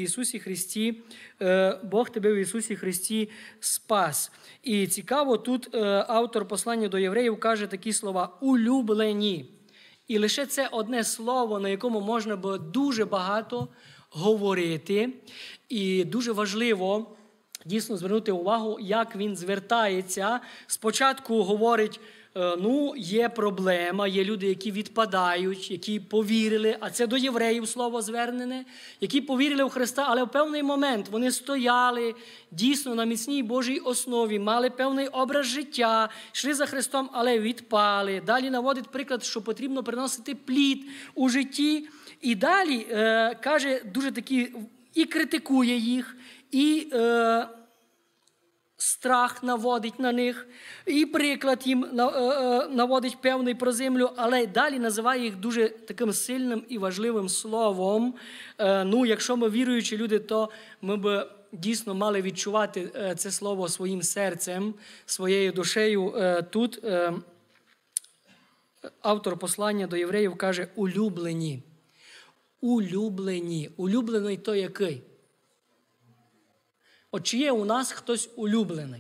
Ісусі Христі спас. І цікаво, тут автор послання до євреїв каже такі слова «улюблені». І лише це одне слово, на якому можна було дуже багато говорити. І дуже важливо дійсно звернути увагу, як він звертається. Спочатку говорить, є проблема, є люди, які відпадають, які повірили, а це до євреїв слово звернене, які повірили в Христа, але в певний момент вони стояли дійсно на міцній Божій основі, мали певний образ життя, йшли за Христом, але відпали. Далі наводить приклад, що потрібно приносити плід у житті. І далі каже дуже такі, і критикує їх, і страх наводить на них, і приклад їм наводить певний про землю, але далі називає їх дуже таким сильним і важливим словом. Якщо ми віруючі люди, то ми б дійсно мали відчувати це слово своїм серцем, своєю душею. Тут автор послання до євреїв каже «улюблені». Улюблені. Улюблений то який? От чи є у нас хтось улюблений?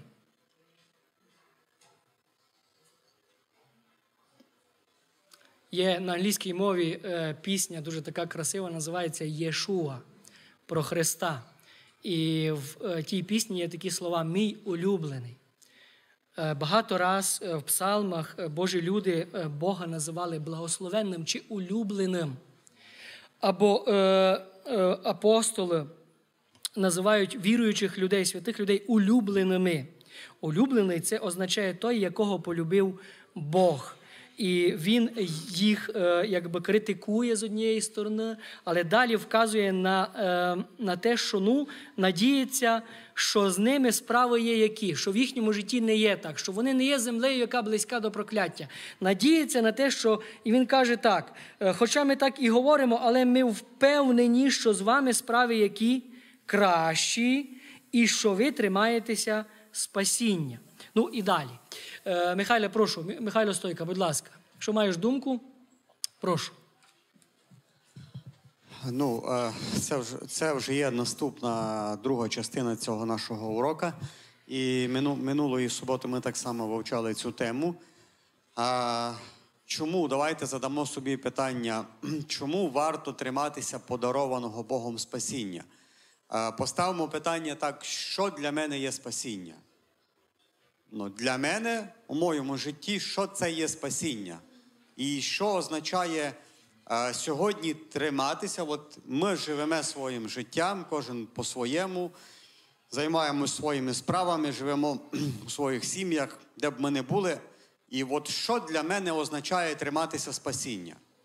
Є на англійській мові пісня, дуже така красива, називається «Єшуа» про Христа. І в тій пісні є такі слова «мій улюблений». Багато раз в псалмах Божі люди Бога називали благословенним чи улюбленим. Або апостоли називають віруючих людей, святих людей улюбленими. Улюблений – це означає той, якого полюбив Бог. І він їх критикує з однієї сторони, але далі вказує на те, що надіється, що з ними справи є які, що в їхньому житті не є так, що вони не є землею, яка близька до прокляття. Надіється на те, що, і він каже так, хоча ми так і говоримо, але ми впевнені, що з вами справи які кращі, і що ви тримаєтеся спасіння. І далі. Михайло, прошу. Михайло Стойка, будь ласка. Якщо маєш думку, прошу. Це вже є наступна друга частина цього нашого урока. І минулої суботи ми так само вивчали цю тему. Чому, давайте задамо собі питання, чому варто триматися подарованого Богом спасіння? Поставимо питання так, що для мене є спасіння? Для мене, у моєму житті, що це є спасіння? І що означає сьогодні триматися? От ми живемо своїм життям, кожен по-своєму, займаємося своїми справами, живемо у своїх сім'ях, де б ми не були. І от що для мене означає триматися спасіння?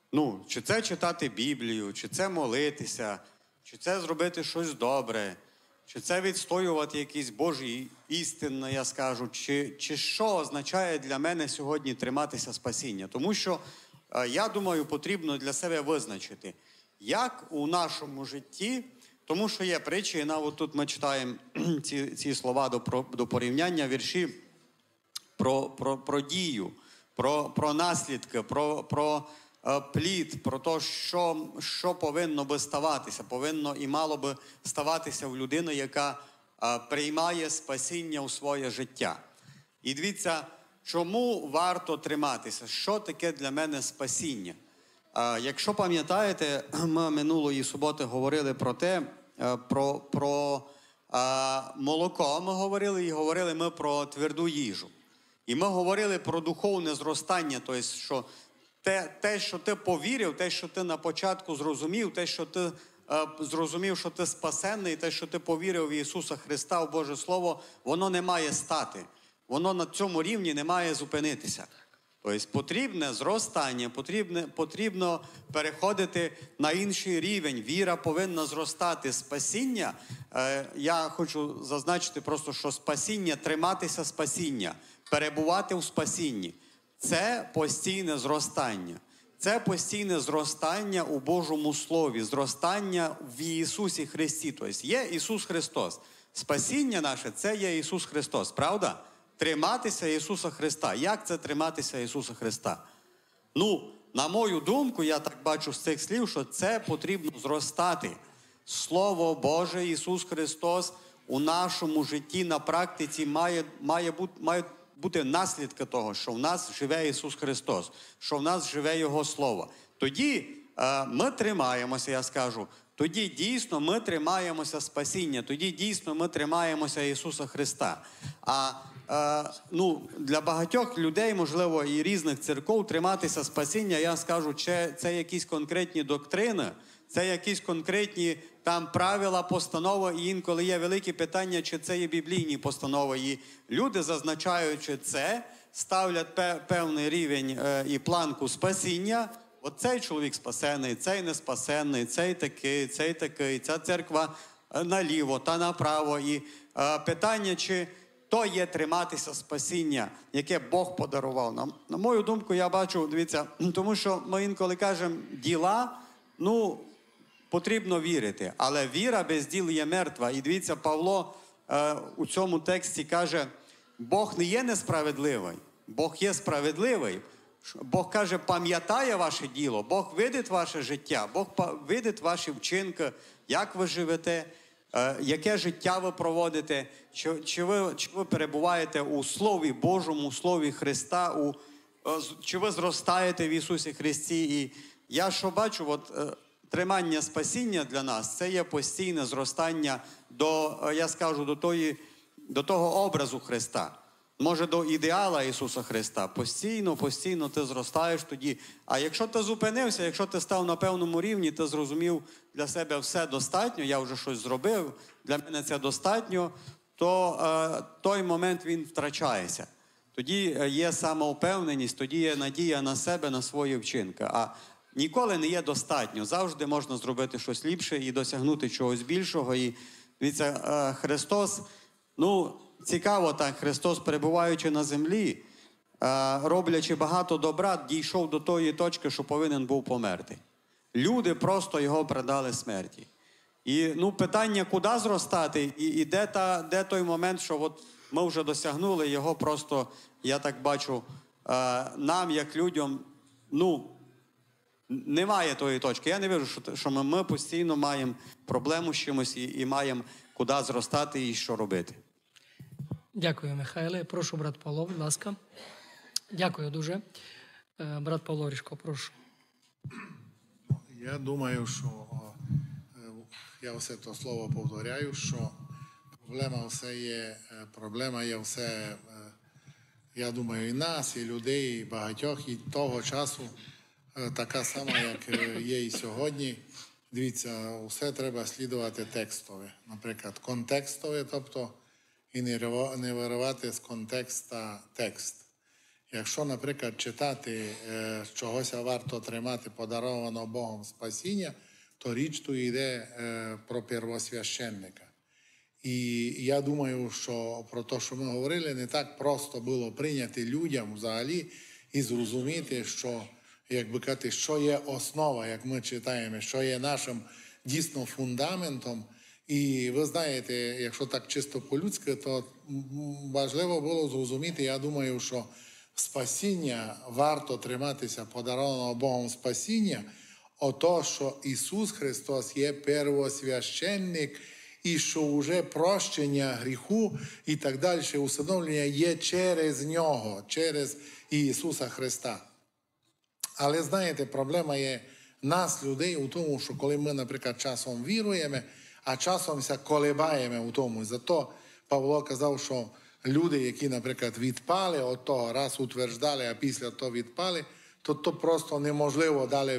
Ну, чи це читати Біблію, чи це молитися, чи це зробити щось добре, чи це відстоювати якісь Божі істини, я скажу, чи що означає для мене сьогодні триматися спасіння. Тому що, я думаю, потрібно для себе визначити, як у нашому житті, тому що є притчі, і навіть тут ми читаємо ці слова до порівняння, вірші про дію, про наслідки, про плід, про те, що повинно би ставатися. Повинно і мало би ставатися в людини, яка приймає спасіння у своє життя. І дивіться, чому варто триматися? Що таке для мене спасіння? Якщо пам'ятаєте, ми минулої суботи говорили про те, про молоко ми говорили, і говорили ми про тверду їжу. І ми говорили про духовне зростання, тобто, що те, що ти повірив, те, що ти на початку зрозумів, те, що ти зрозумів, що ти спасенний, те, що ти повірив в Ісуса Христа, в Боже Слово, воно не має стати. Воно на цьому рівні не має зупинитися. Тобто потрібне зростання, потрібно переходити на інший рівень. Віра повинна зростати. Спасіння, я хочу зазначити просто, що спасіння, триматися спасіння, перебувати у спасінні – це постійне зростання. Це постійне зростання у Божому Слові, зростання в Ісусі Христі. Тобто є Ісус Христос. Спасіння наше – це є Ісус Христос, правда? Триматися Ісуса Христа. Як це триматися Ісуса Христа? Ну, на мою думку, я так бачу з цих слів, що це потрібно зростати. Слово Боже, Ісус Христос у нашому житті на практиці має бути наслідки того, що в нас живе Ісус Христос, що в нас живе Його Слово. Тоді ми тримаємося, я скажу, тоді дійсно ми тримаємося спасіння, тоді дійсно ми тримаємося Ісуса Христа. Для багатьох людей, можливо, і різних церков триматися спасіння, я скажу, це якісь конкретні доктрини, це якісь конкретні там правила, постанови, і інколи є великі питання, чи це є біблійні постанови. І люди, зазначаючи це, ставлять певний рівень і планку спасіння. От цей чоловік спасений, цей не спасений, цей такий, ця церква наліво та направо. І питання, чи то є триматися спасіння, яке Бог подарував нам. На мою думку, я бачу, дивіться, тому що ми інколи кажемо діла, потрібно вірити. Але віра без діл є мертва. І дивіться, Павло у цьому тексті каже, Бог не є несправедливий, Бог є справедливий. Бог каже, пам'ятає ваше діло, Бог видить ваше життя, Бог видить ваші вчинки, як ви живете, яке життя ви проводите, чи ви перебуваєте у Слові Божому, у Слові Христа, чи ви зростаєте в Ісусі Христі. І я що бачу, тримання спасіння для нас – це є постійне зростання до того образу Христа. Може, до ідеала Ісуса Христа. Постійно ти зростаєш тоді. А якщо ти зупинився, якщо ти став на певному рівні, ти зрозумів для себе все достатньо, я вже щось зробив, для мене це достатньо, то той момент він втрачається. Тоді є самовпевненість, тоді є надія на себе, на свої вчинки. А ніколи не є достатньо. Завжди можна зробити щось ліпше і досягнути чогось більшого. І, дивіться, Христос, цікаво так, Христос, перебуваючи на землі, роблячи багато добра, дійшов до тої точки, що повинен був померти. Люди просто його предали смерті. І питання, куди зростати, і де той момент, що ми вже досягнули його просто, я так бачу, нам, як людям, немає тої точки. Я не вірю, що ми постійно маємо проблему з чимось і маємо куди зростати і що робити. Дякую, Михайле. Прошу, брат Павло, будь ласка. Дякую дуже. Брат Павло Рішко, прошу. Я думаю, що я все то слово повторяю, що проблема є все, я думаю, і нас, і людей, і багатьох, і того часу така сама, як є і сьогодні. Дивіться, все треба слідувати текстове. Наприклад, контекстове, тобто і не виривати з контекста текст. Якщо, наприклад, читати чогось варто тримати подаровано Богом спасіння, то річ тут йде про первосвященника. І я думаю, що про те, що ми говорили, не так просто було прийняти людям взагалі і зрозуміти, що, як би казати, що є основа, як ми читаємо, що є нашим дійсно фундаментом. І ви знаєте, якщо так чисто по-людськи, то важливо було зрозуміти, я думаю, що спасіння варто триматися подарованого Богом спасіння, ото, що Ісус Христос є первосвященник, і що вже прощення гріху і так далі, усиновлення є через Нього, через Ісуса Христа. Але, знаєте, проблема є нас, людей, у тому, що коли ми, наприклад, часом віруємо, а часом колебаємо у тому. Зато Павло казав, що люди, які, наприклад, відпали від того, раз утверждали, а після того відпали, то просто неможливо далі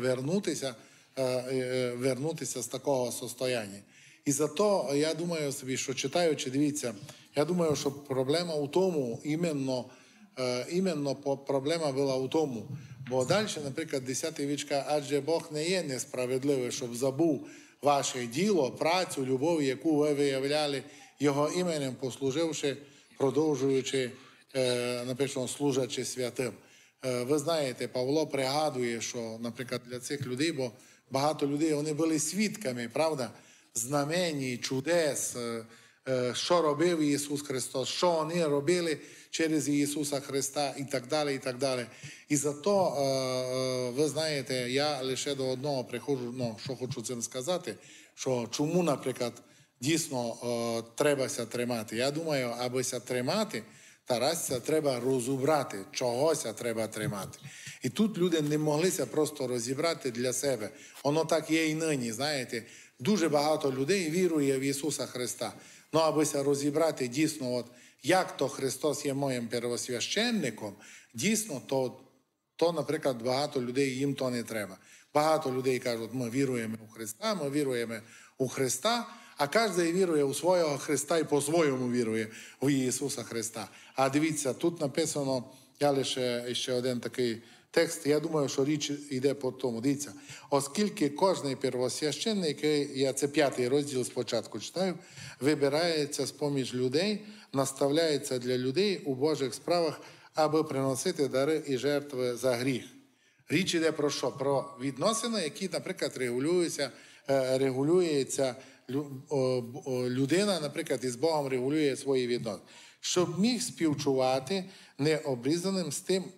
вернутися з такого состояння. І зато я думаю собі, що читаючи, дивіться, я думаю, що проблема у тому, іменно проблема була у тому, бо далі, наприклад, 10-й вірш каже, адже Бог не є несправедливий, щоб забув ваше діло, працю, любов, яку ви виявляли Його іменем, послуживши, продовжуючи, наприклад, служачи святим. Ви знаєте, Павло пригадує, що, наприклад, для цих людей, бо багато людей, вони були свідками, правда, знамень, чудес, що робив Ісус Христос, що вони робили через Ісуса Христа і так далі, і так далі. І зато, ви знаєте, я лише до одного приходжу, що хочу цим сказати, що чому, наприклад, дійсно требася тримати. Я думаю, абися тримати, Тарася треба розібрати, чогося треба тримати. І тут люди не моглися просто розібрати для себе. Воно так є і нині, знаєте. Дуже багато людей вірує в Ісуса Христа. Ну, абися розібрати дійсно, от, як то Христос є моїм первосвященником, дійсно, то, наприклад, багато людей, їм то не треба. Багато людей кажуть, ми віруємо у Христа, ми віруємо у Христа, а кожен вірує у свого Христа і по-своєму вірує в Ісуса Христа. А дивіться, тут написано, я лише ще один такий текст, я думаю, що річ йде по тому. Дивіться, оскільки кожний первосвященник, я це 5-й розділ спочатку читаю, вибирається з-поміж людей, наставляється для людей у Божих справах, аби приносити дари і жертви за гріх. Річ йде про що? Про відносини, які, наприклад, регулюється людина, наприклад, із Богом регулює свої відносини. Щоб міг співчувати необрізаним з тим,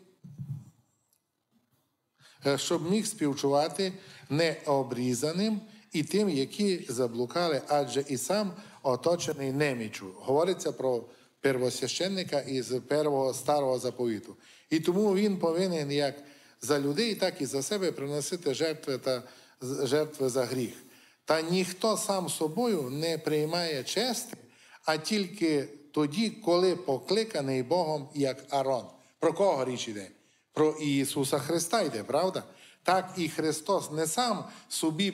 щоб міг співчувати необрізаним і тим, які заблукали, адже і сам оточений неміччю. Говориться про первосвященника із першого старого заповіту. І тому він повинен як за людей, так і за себе приносити жертви за гріх. Та ніхто сам собою не приймає чести, а тільки тоді, коли покликаний Богом, як Арон. Про кого річ йде? Про Ісуса Христа йде, правда? Так і Христос не сам собі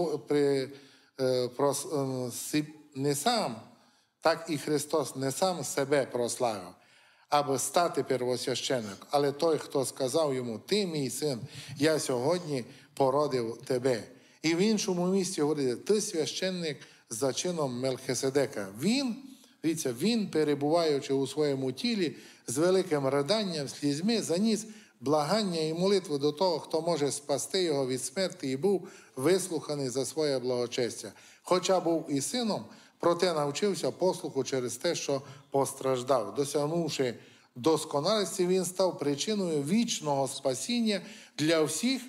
так і Христос не сам себе прославив, аби стати первосвященником. Але той, хто сказав йому, ти мій син, я сьогодні породив тебе. І в іншому місці говорить, ти священник за чином Мелхиседека. Він, перебуваючи у своєму тілі, з великим riданням, слізьми, заніс благання і молитви до того, хто може спасти його від смерті, і був вислуханий за своє благочестя. Хоча був і сином, проте навчився послуху через те, що постраждав. Досягнувши досконалості, він став причиною вічного спасіння для всіх,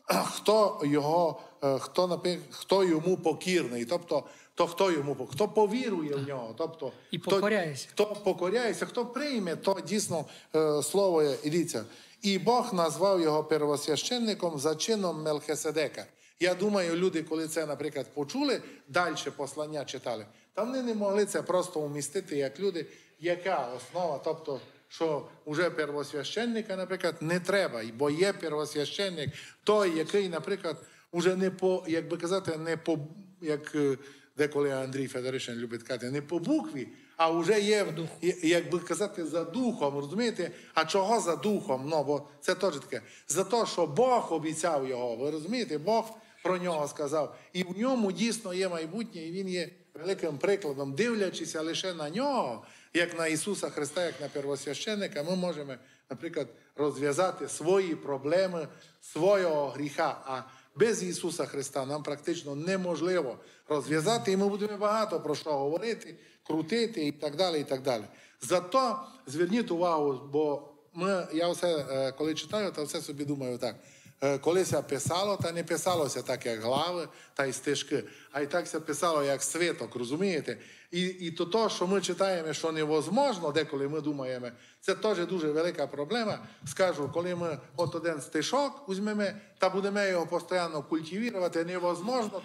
хто йому покірний. Тобто, хто повірує в нього. Тобто, І покоряється. Хто покоряється, хто прийме, то дійсно слово йдеться. І Бог назвав його первосвященником за чином Мелхиседека. Я думаю, люди, коли це, наприклад, почули, далі послання читали, та вони не могли це просто умістити як люди, яка основа, тобто, що вже первосвященника, наприклад, не треба, бо є первосвященник, той, який, наприклад, уже не по, як би казати, не по, як деколи Андрій Федоришин любить казати, не по букві, а вже є, як би казати, за духом, розумієте? А чого за духом? Ну, бо це теж таке. За те, що Бог обіцяв його, ви розумієте? Бог про нього сказав. І в ньому дійсно є майбутнє, і він є великим прикладом. Дивлячися лише на нього, як на Ісуса Христа, як на первосвященника, ми можемо, наприклад, розв'язати свої проблеми, свого гріха. А без Ісуса Христа нам практично неможливо розв'язати, і ми будемо багато про що говорити, крутити і так далі, і так далі. Зато зверніть увагу, бо я все, коли читаю, то все собі думаю так. Колися писало, та не писалося так, як глави та й стежки, а й так се писало, як свиток, розумієте? І то, що ми читаємо, що невозможно, деколи ми думаємо, це теж дуже велика проблема. Скажу, коли ми от один стишок візьмемо, та будемо його постійно культивувати, невозможно,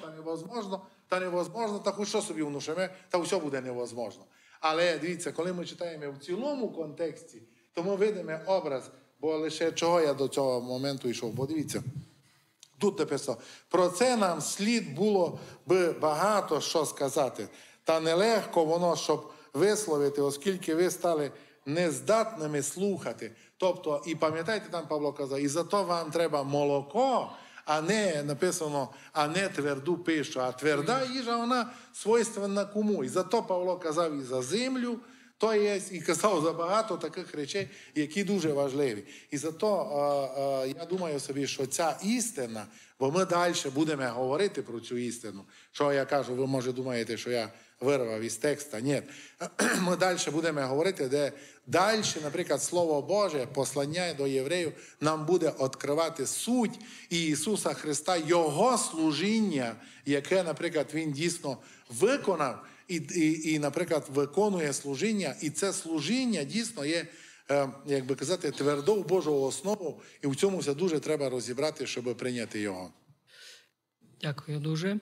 та хоч що собі внушимо, та все буде невозможно. Але дивіться, коли ми читаємо в цілому контексті, то ми видимо образ. Бо лише чого я до цього моменту йшов? Бо дивіться, тут написано, про це нам слід було би багато що сказати. Та нелегко воно, щоб висловити, оскільки ви стали нездатними слухати. Тобто, і пам'ятаєте, там Павло казав, і зато вам треба молоко, а не написано, а не тверду пищу. А тверда їжа, вона свойственна кому. І зато Павло казав і за землю, то є, і казав за багато таких речей, які дуже важливі. І зато я думаю собі, що ця істина, бо ми далі будемо говорити про цю істину. Що я кажу, ви, може, думаєте, що я вирвав із текста. Ні. Ми далі будемо говорити, де далі, наприклад, Слово Боже, послання до євреїв, нам буде відкривати суть Ісуса Христа, Його служіння, яке, наприклад, Він дійсно виконав, і, наприклад, виконує служіння, і це служіння дійсно є, як би казати, твердою Божою основою, і в цьому все дуже треба розібрати, щоб прийняти його. Дякую дуже.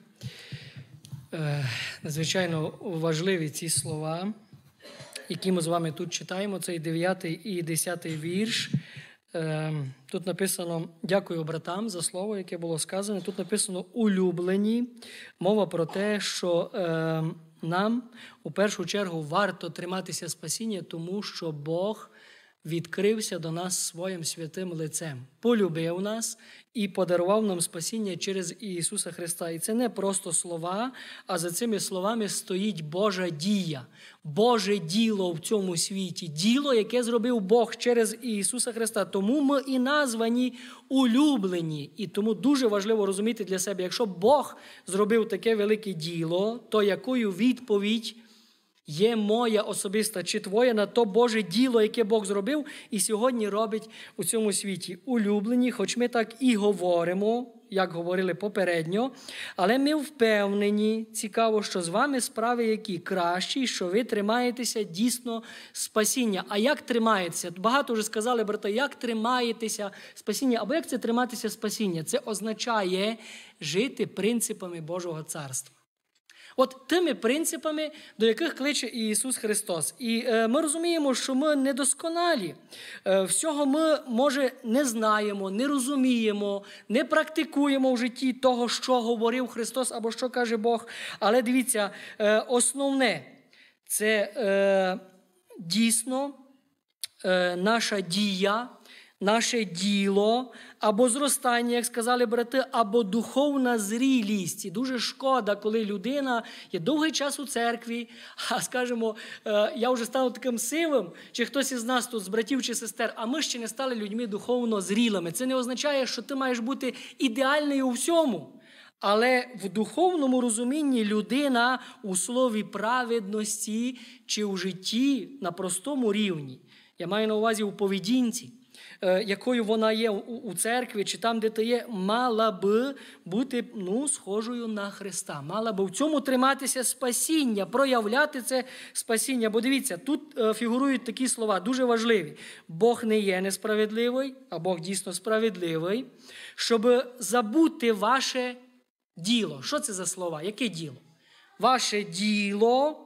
Надзвичайно важливі ці слова, які ми з вами тут читаємо, цей 9 і 10 вірш. Тут написано, дякую братам за слово, яке було сказане. Тут написано улюблені. Мова про те, що нам у першу чергу варто триматися спасіння, тому що Бог відкрився до нас своїм святим лицем, полюбив нас і подарував нам спасіння через Ісуса Христа. І це не просто слова, а за цими словами стоїть Божа дія, Боже діло в цьому світі, діло, яке зробив Бог через Ісуса Христа. Тому ми і названі улюблені. І тому дуже важливо розуміти для себе, якщо Бог зробив таке велике діло, то якою відповідь є моя особиста чи твоя на то Боже діло, яке Бог зробив і сьогодні робить у цьому світі. Улюблені, хоч ми так і говоримо, як говорили попередньо, але ми впевнені, цікаво, що з вами справи які кращі, що ви тримаєтеся дійсно спасіння. А як тримаєтеся? Багато вже сказали, брата, як тримаєтеся спасіння? Або як це триматися спасіння? Це означає жити принципами Божого Царства. От тими принципами, до яких кличе Ісус Христос. І ми розуміємо, що ми недосконалі. Всього ми, може, не знаємо, не розуміємо, не практикуємо в житті того, що говорив Христос або що каже Бог. Але дивіться, основне – це дійсно наша дія, наше діло, або зростання, як сказали брати, або духовна зрілість. І дуже шкода, коли людина є довгий час у церкві, а, скажімо, я вже стану таким сивим, чи хтось із нас тут, з братів чи сестер, а ми ще не стали людьми духовно зрілими. Це не означає, що ти маєш бути ідеальний у всьому. Але в духовному розумінні людина у слові праведності чи у житті на простому рівні, я маю на увазі у поведінці, якою вона є у церкві, чи там, де ти є, мала би бути схожою на Христа. Мала би в цьому триматися спасіння, проявляти це спасіння. Бо дивіться, тут фігурують такі слова, дуже важливі. Бог не є несправедливий, а Бог дійсно справедливий, щоб забути ваше діло. Що це за слова? Яке діло? Ваше діло,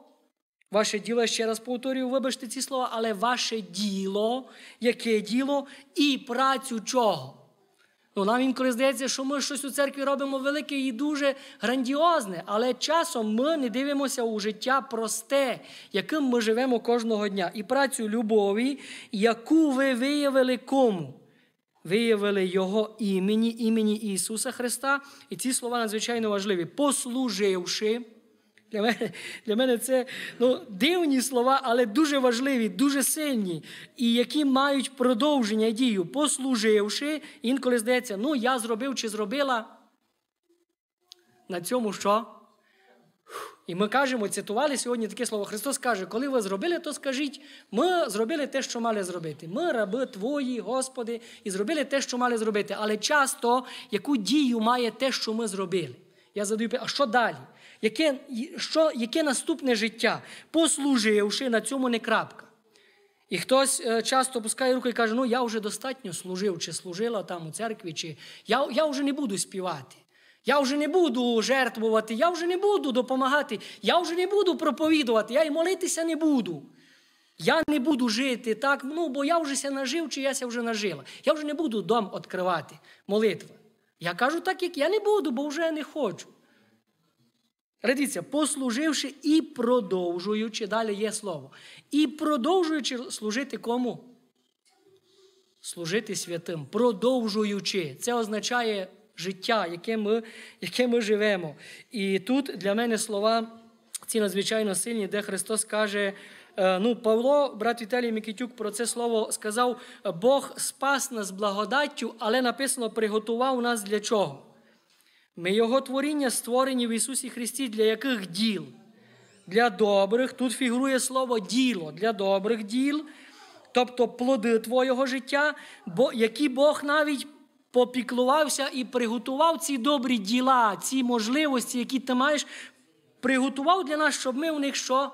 ще раз повторюю, вибачте ці слова, але ваше діло, яке діло і працю чого? Ну, нам інколи здається, що ми щось у церкві робимо велике і дуже грандіозне, але часом ми не дивимося у життя просте, яким ми живемо кожного дня. І працю любові, яку ви виявили кому? Виявили Його імені Ісуса Христа. І ці слова надзвичайно важливі. Послуживши. Для мене це дивні слова, але дуже важливі, дуже сильні. І які мають продовження і дію. Послуживши, інколи здається, я зробив чи зробила. На цьому що? І ми кажемо, цитували сьогодні таке слово. Христос каже, коли ви зробили, то скажіть, ми зробили те, що мали зробити. Ми раби Твої, Господи, і зробили те, що мали зробити. Але часто, яку дію має те, що ми зробили? Я задаю питання, а що далі? Яке наступне життя? Послуживши, на цьому не крапка. І хтось часто опускає руку і каже, я вже достатньо служив, чи служила там у церкві, чи я вже не буду співати. Я вже не буду жертвувати, я вже не буду допомагати, я вже не буду проповідувати, я й молитися не буду. Я не буду жити так, бо я вже ся нажив, чи я ся вже нажила. Я вже не буду дом відкривати, молитва. Я кажу так, як я не буду, бо вже не хочу. Дивіться, послуживши і продовжуючи, далі є слово, і продовжуючи служити кому? Служити святим. Продовжуючи. Це означає життя, яке ми живемо. І тут для мене слова ці надзвичайно сильні, де Христос каже, Павло, брат Віталій Микитюк про це слово сказав, Бог спас нас благодаттю, але написано, приготував нас для чого? Ми Його творіння створені в Ісусі Христі, для яких діл? Для добрих, тут фігурує слово діло, для добрих діл, тобто плоди твого життя, які Бог навіть попіклувався і приготував ці добрі діла, ці можливості, які ти маєш, приготував для нас, щоб ми в них що?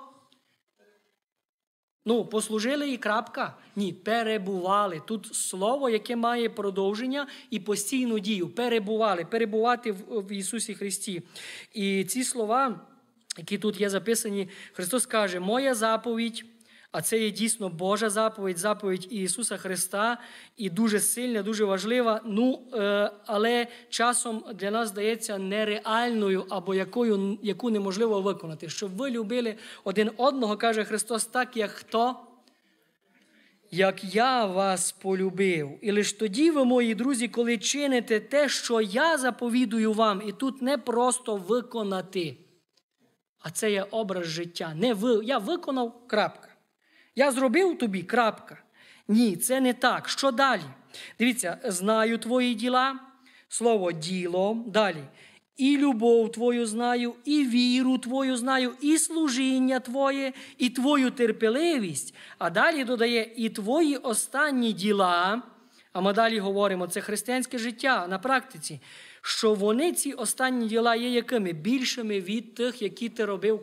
Послужили і крапка? Ні, перебували. Тут слово, яке має продовження і постійну дію. Перебували, перебувати в Ісусі Христі. І ці слова, які тут є записані, Христос каже, моя заповідь, а це є дійсно Божа заповідь, заповідь Ісуса Христа, і дуже сильна, дуже важлива, але часом для нас здається нереальною, або яку неможливо виконати. Щоб ви любили один одного, каже Христос, так, як хто? Як я вас полюбив. І лише тоді ви, мої друзі, коли чините те, що я заповідую вам, і тут не просто виконати, а це є образ життя. Я виконав, крапка. Я зробив тобі, крапка. Ні, це не так. Що далі? Дивіться, знаю твої діла, слово діло, далі. І любов твою знаю, і віру твою знаю, і служіння твоє, і твою терпеливість. А далі додає, і твої останні діла, а ми далі говоримо, це християнське життя на практиці, що вони, ці останні діла, є якими? Більшими від тих, які ти робив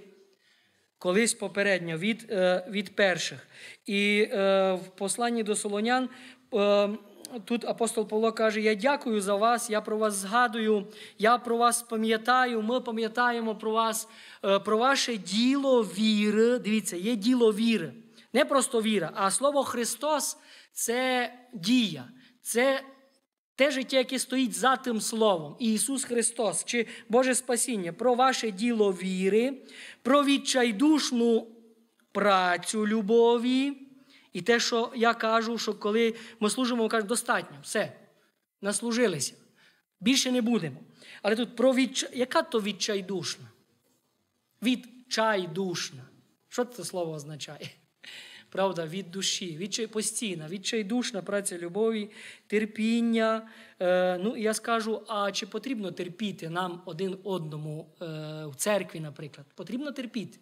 колись попередньо, від перших. І в посланні до Солонян тут апостол Павло каже, я дякую за вас, я про вас згадую, я про вас пам'ятаю, ми пам'ятаємо про вас, про ваше діло віри. Дивіться, є діло віри. Не просто віра, а слово Христос – це дія, це те життя, яке стоїть за тим словом. Ісус Христос, чи Боже спасіння, про ваше діло віри, про відчайдушну працю любові. І те, що я кажу, що коли ми служимо, ми кажемо, достатньо, все, наслужилися, більше не будемо. Але тут яка то відчайдушна? Відчайдушна. Що це слово означає? Правда, від душі, постійна, відчайдушна праця любові, терпіння. Я скажу, а чи потрібно терпіти нам один одному в церкві, наприклад? Потрібно терпіти.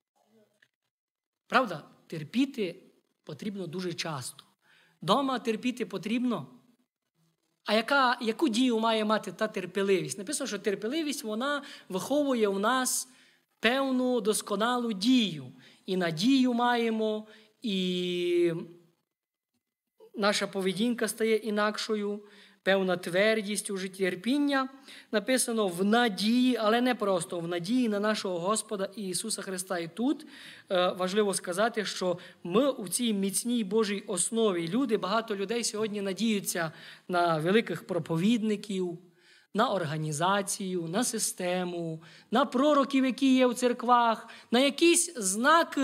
Правда, терпіти потрібно дуже часто. Дома терпіти потрібно. А яку дію має мати та терпеливість? Написано, що терпеливість, вона виховує в нас певну досконалу дію. І надію маємо, і наша поведінка стає інакшою. певна твердість у житті, терпіння. Написано в надії, але не просто в надії на нашого Господа Ісуса Христа. І тут важливо сказати, що ми у цій міцній Божій основі, багато людей сьогодні надіються на великих проповідників, на організацію, на систему, на пророків, які є в церквах, на якийсь знак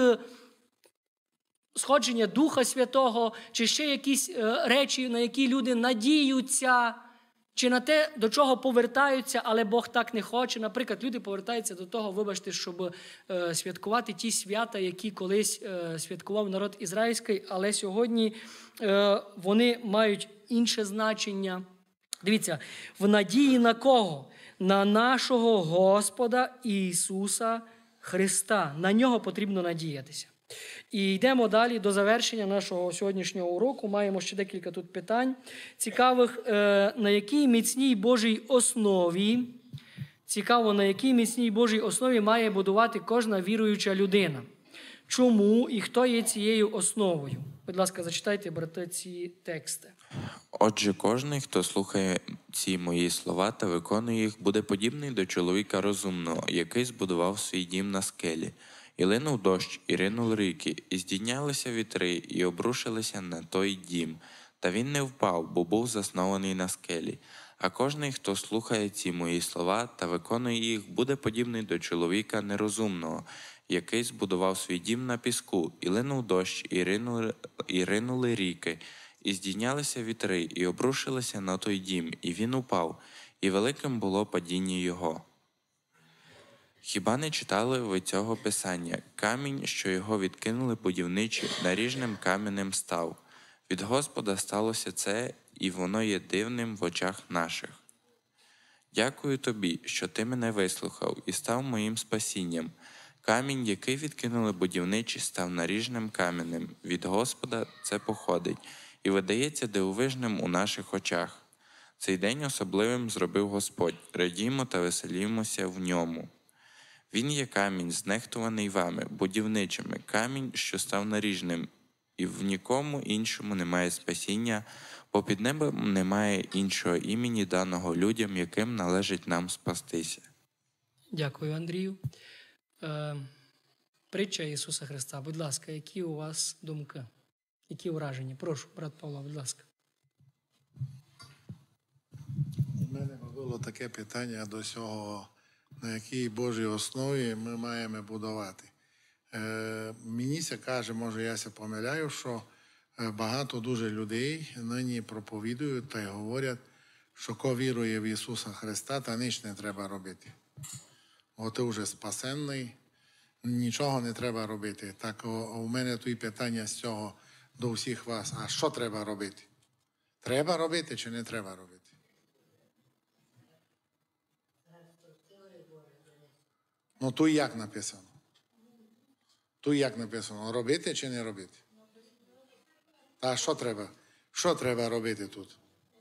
сходження Духа Святого, чи ще якісь речі, на які люди надіються, чи на те, до чого повертаються, але Бог так не хоче. Наприклад, люди повертаються до того, вибачте, щоб святкувати ті свята, які колись святкував народ ізраїльський, але сьогодні вони мають інше значення. Дивіться, в надії на кого? На нашого Господа Ісуса Христа. На нього потрібно надіятися. І йдемо далі до завершення нашого сьогоднішнього уроку. Маємо ще декілька тут питань цікавих. На якій міцній Божій основі, цікаво, на якій міцній Божій основі має будувати кожна віруюча людина? Чому і хто є цією основою? Будь ласка, зачитайте, брати, ці тексти. Отже, кожний, хто слухає ці мої слова та виконує їх, буде подібний до чоловіка розумного, який збудував свій дім на скелі. І линув дощ, і ринули ріки, і здійнялися вітри, і обрушилися на той дім. Та він не впав, бо був заснований на скелі. А кожний, хто слухає ці мої слова та виконує їх, буде подібний до чоловіка нерозумного, який збудував свій дім на піску, і линув дощ, і ринули ріки, і здійнялися вітри, і обрушилися на той дім, і він упав, і великим було падіння його. Хіба не читали ви цього писання? Камінь, що його відкинули будівничі, наріжним каменем став. Від Господа сталося це, і воно є дивним в очах наших. Дякую тобі, що ти мене вислухав і став моїм спасінням. Камінь, який відкинули будівничі, став наріжним каменем. Від Господа це походить і видається дивовижним у наших очах. Цей день особливим зробив Господь. Радімо та веселімося в ньому. Він є камінь, знехтуваний вами, будівничими, камінь, що став наріжним, і в нікому іншому немає спасіння, бо під небом немає іншого імені, даного людям, яким належить нам спастися. Дякую, Андрію. Притча Ісуса Христа. Будь ласка, які у вас думки? Які враження? Прошу, брат Павло, будь ласка. У мене було таке питання до цього, на якій Божій основі ми маємо будувати. Мені це каже, може я помиляю, що багато дуже людей нині проповідують та й говорять, що хто вірує в Ісуса Христа, та ніч не треба робити. О, ти вже спасенний, нічого не треба робити. Так у мене тут питання з цього до всіх вас. А що треба робити? Треба робити чи не треба робити? Ну, тут як написано? Тут як написано? Робити чи не робити? Та що треба? Що треба робити тут?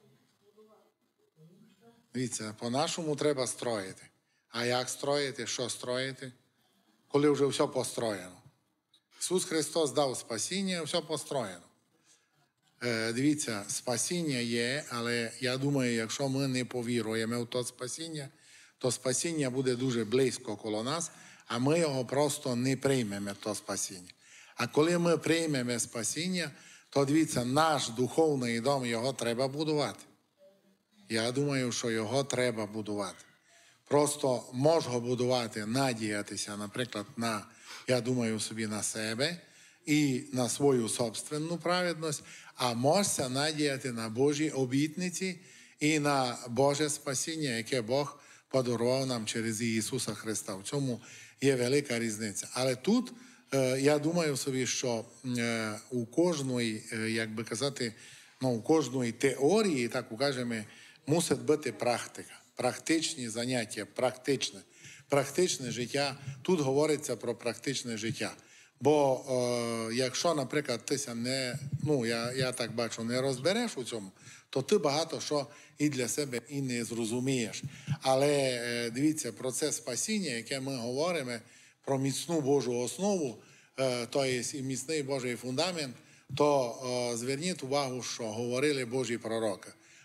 Дивіться, по-нашому треба строїти. А як строїти? Що строїти? Коли вже все построєно. Ісус Христос дав спасіння, все построєно. Дивіться, спасіння є, але я думаю, якщо ми не повіруємо в то спасіння, то спасіння буде дуже близько коло нас, а ми його просто не приймемо, то спасіння. А коли ми приймемо спасіння, то дивіться, наш духовний дом, його треба будувати. Я думаю, що його треба будувати. Просто можна будувати, надіятися, наприклад, я думаю собі, на себе і на свою собственну праведність, а можна надіяти на Божі обітниці і на Боже спасіння, яке Бог подарував нам через Ісуса Христа. В цьому є велика різниця. Але тут, я думаю собі, що у кожної, як би казати, у кожної теорії, так кажемо, мусить бути практика. Практичні заняття, практичне життя. Тут говориться про практичне життя. Бо якщо, наприклад, ти я так бачу, не розбереш у цьому, то ти багато що і для себе і не зрозумієш. Але дивіться, про це спасіння, яке ми говоримо, про міцну Божу основу, то є і міцний Божий фундамент, то зверніть увагу, що говорили Божі пророки.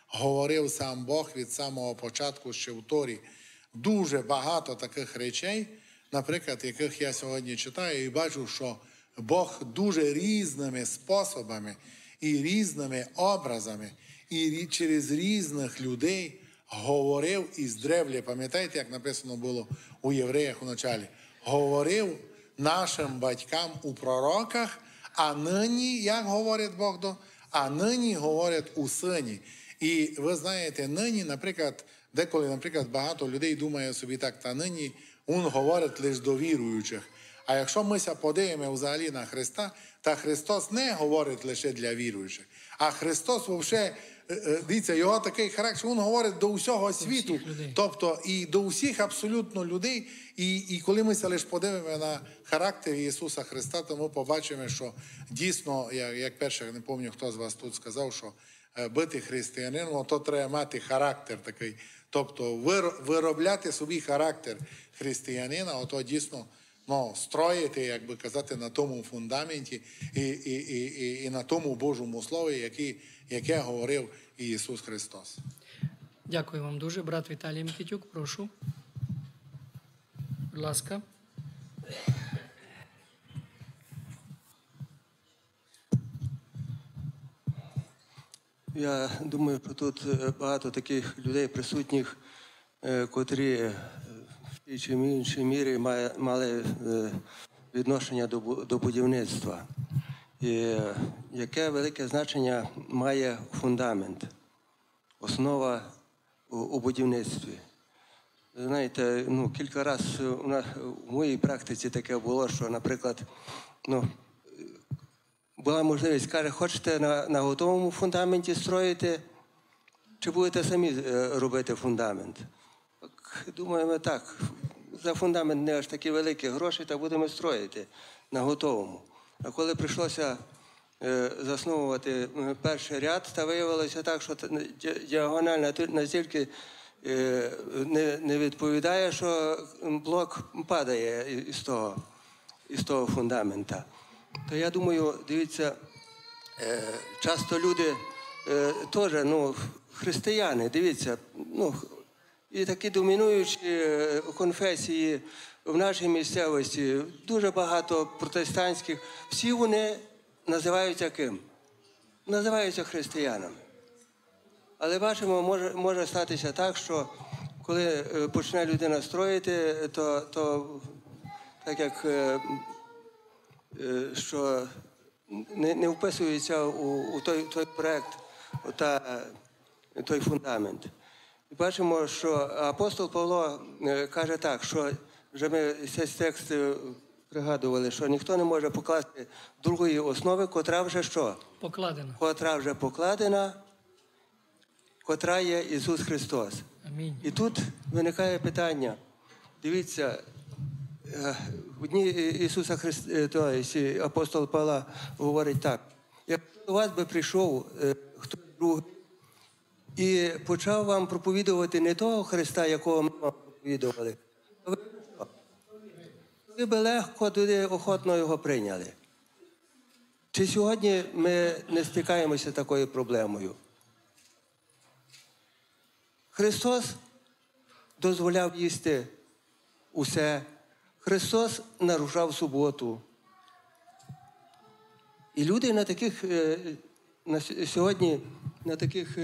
говорив сам Бог від самого початку ще в Торі. Дуже багато таких речей, наприклад, яких я сьогодні читаю і бачу, що Бог дуже різними способами і різними образами і через різних людей говорив із древля. Пам'ятаєте, як написано було у Євреях у началі? Говорив нашим батькам у пророках, а нині, як говорить Бог, а нині говорять у Сині. І ви знаєте, нині, наприклад, деколи, наприклад, багато людей думає собі так, та нині він говорить лише до віруючих. А якщо ми подивимо взагалі на Христа, та Христос не говорить лише для віруючих. А Христос взагалі, дивіться, його такий характер, що він говорить до усього світу. Тобто і до усіх абсолютно людей. І коли ми лише подивимо на характер Ісуса Христа, то ми побачимо, що дійсно, як перше, не пам'ятаю, хто з вас тут сказав, що бути християнином, то треба мати характер такий. Тобто виробляти собі характер християнина, ото дійсно строїти, як би казати, на тому фундаменті і на тому Божому Слові, яке говорив Ісус Христос. Дякую вам дуже. Брат Віталій Микитюк, прошу. Будь ласка. Я думаю, що тут багато таких людей присутніх, котрі в тій чи іншій мірі мали відношення до будівництва. І яке велике значення має фундамент, основа у будівництві. Знаєте, кілька разів у моїй практиці таке було, що, наприклад, була можливість, каже, хочете на готовому фундаменті строїти, чи будете самі робити фундамент? Думаємо, так, за фундамент не аж такі великі гроші, так будемо строїти на готовому. А коли прийшлося засновувати перший ряд, та виявилося так, що діагональ настільки не відповідає, що блок падає із того фундамента. То я думаю, дивіться, часто люди теж, християни, дивіться, і такі домінуючі конфесії в нашій місцевості, дуже багато протестантських, всі вони називаються ким? Називаються християнами. Але бачимо, може статися так, що коли почне людина строїти, то так як що не вписується у той проєкт, той фундамент. І бачимо, що апостол Павло каже так, що вже ми цей текст пригадували, що ніхто не може покласти другої основи, котра вже що? Покладена. Котра вже покладена, котра є Ісус Христос. Амінь. І тут виникає питання. Дивіться, в дні Ісуса Христа, апостол Павла говорить так. Як до вас би прийшов хтось другий і почав вам проповідувати не того Христа, якого ми вам проповідували, ви би легко туди охотно його прийняли. Чи сьогодні ми не стикаємося з такою проблемою? Христос дозволяв їсти усе. Христос нарушав суботу. І люди сьогодні на таких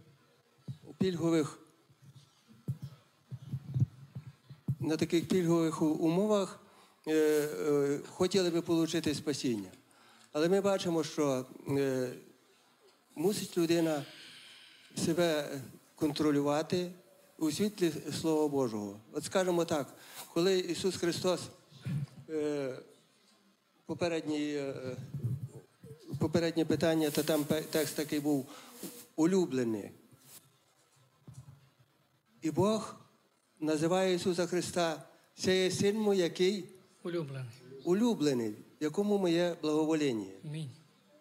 пільгових умовах хотіли би отримати спасіння. Але ми бачимо, що мусить людина себе контролювати у світлі Слова Божого. От скажемо так, коли Ісус Христос, попереднє питання, то там текст такий був улюблений. І Бог називає Ісуса Христа, це є син мій, який? Улюблений. Улюблений, якому моє благовоління. Амінь.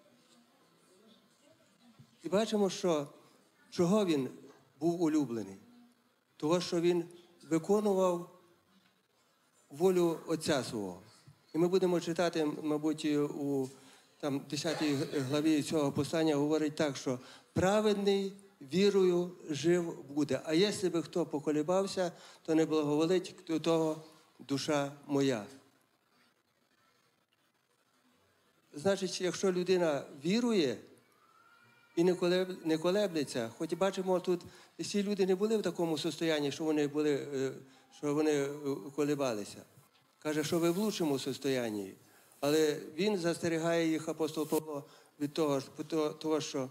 І бачимо, що чого він був улюблений? Того, що він виконував волю Отця свого. І ми будемо читати, мабуть, у 10 главі цього послання говорить так, що праведний вірою жив буде. А якщо би хто поколебався, то не благоволить до того душа моя. Значить, якщо людина вірує і не колеблеться, хоч бачимо, тут всі люди не були в такому стані, що вони колебалися. Каже, що ви в лучшому стані. Але він застерігає їх, апостол Павло, від того, що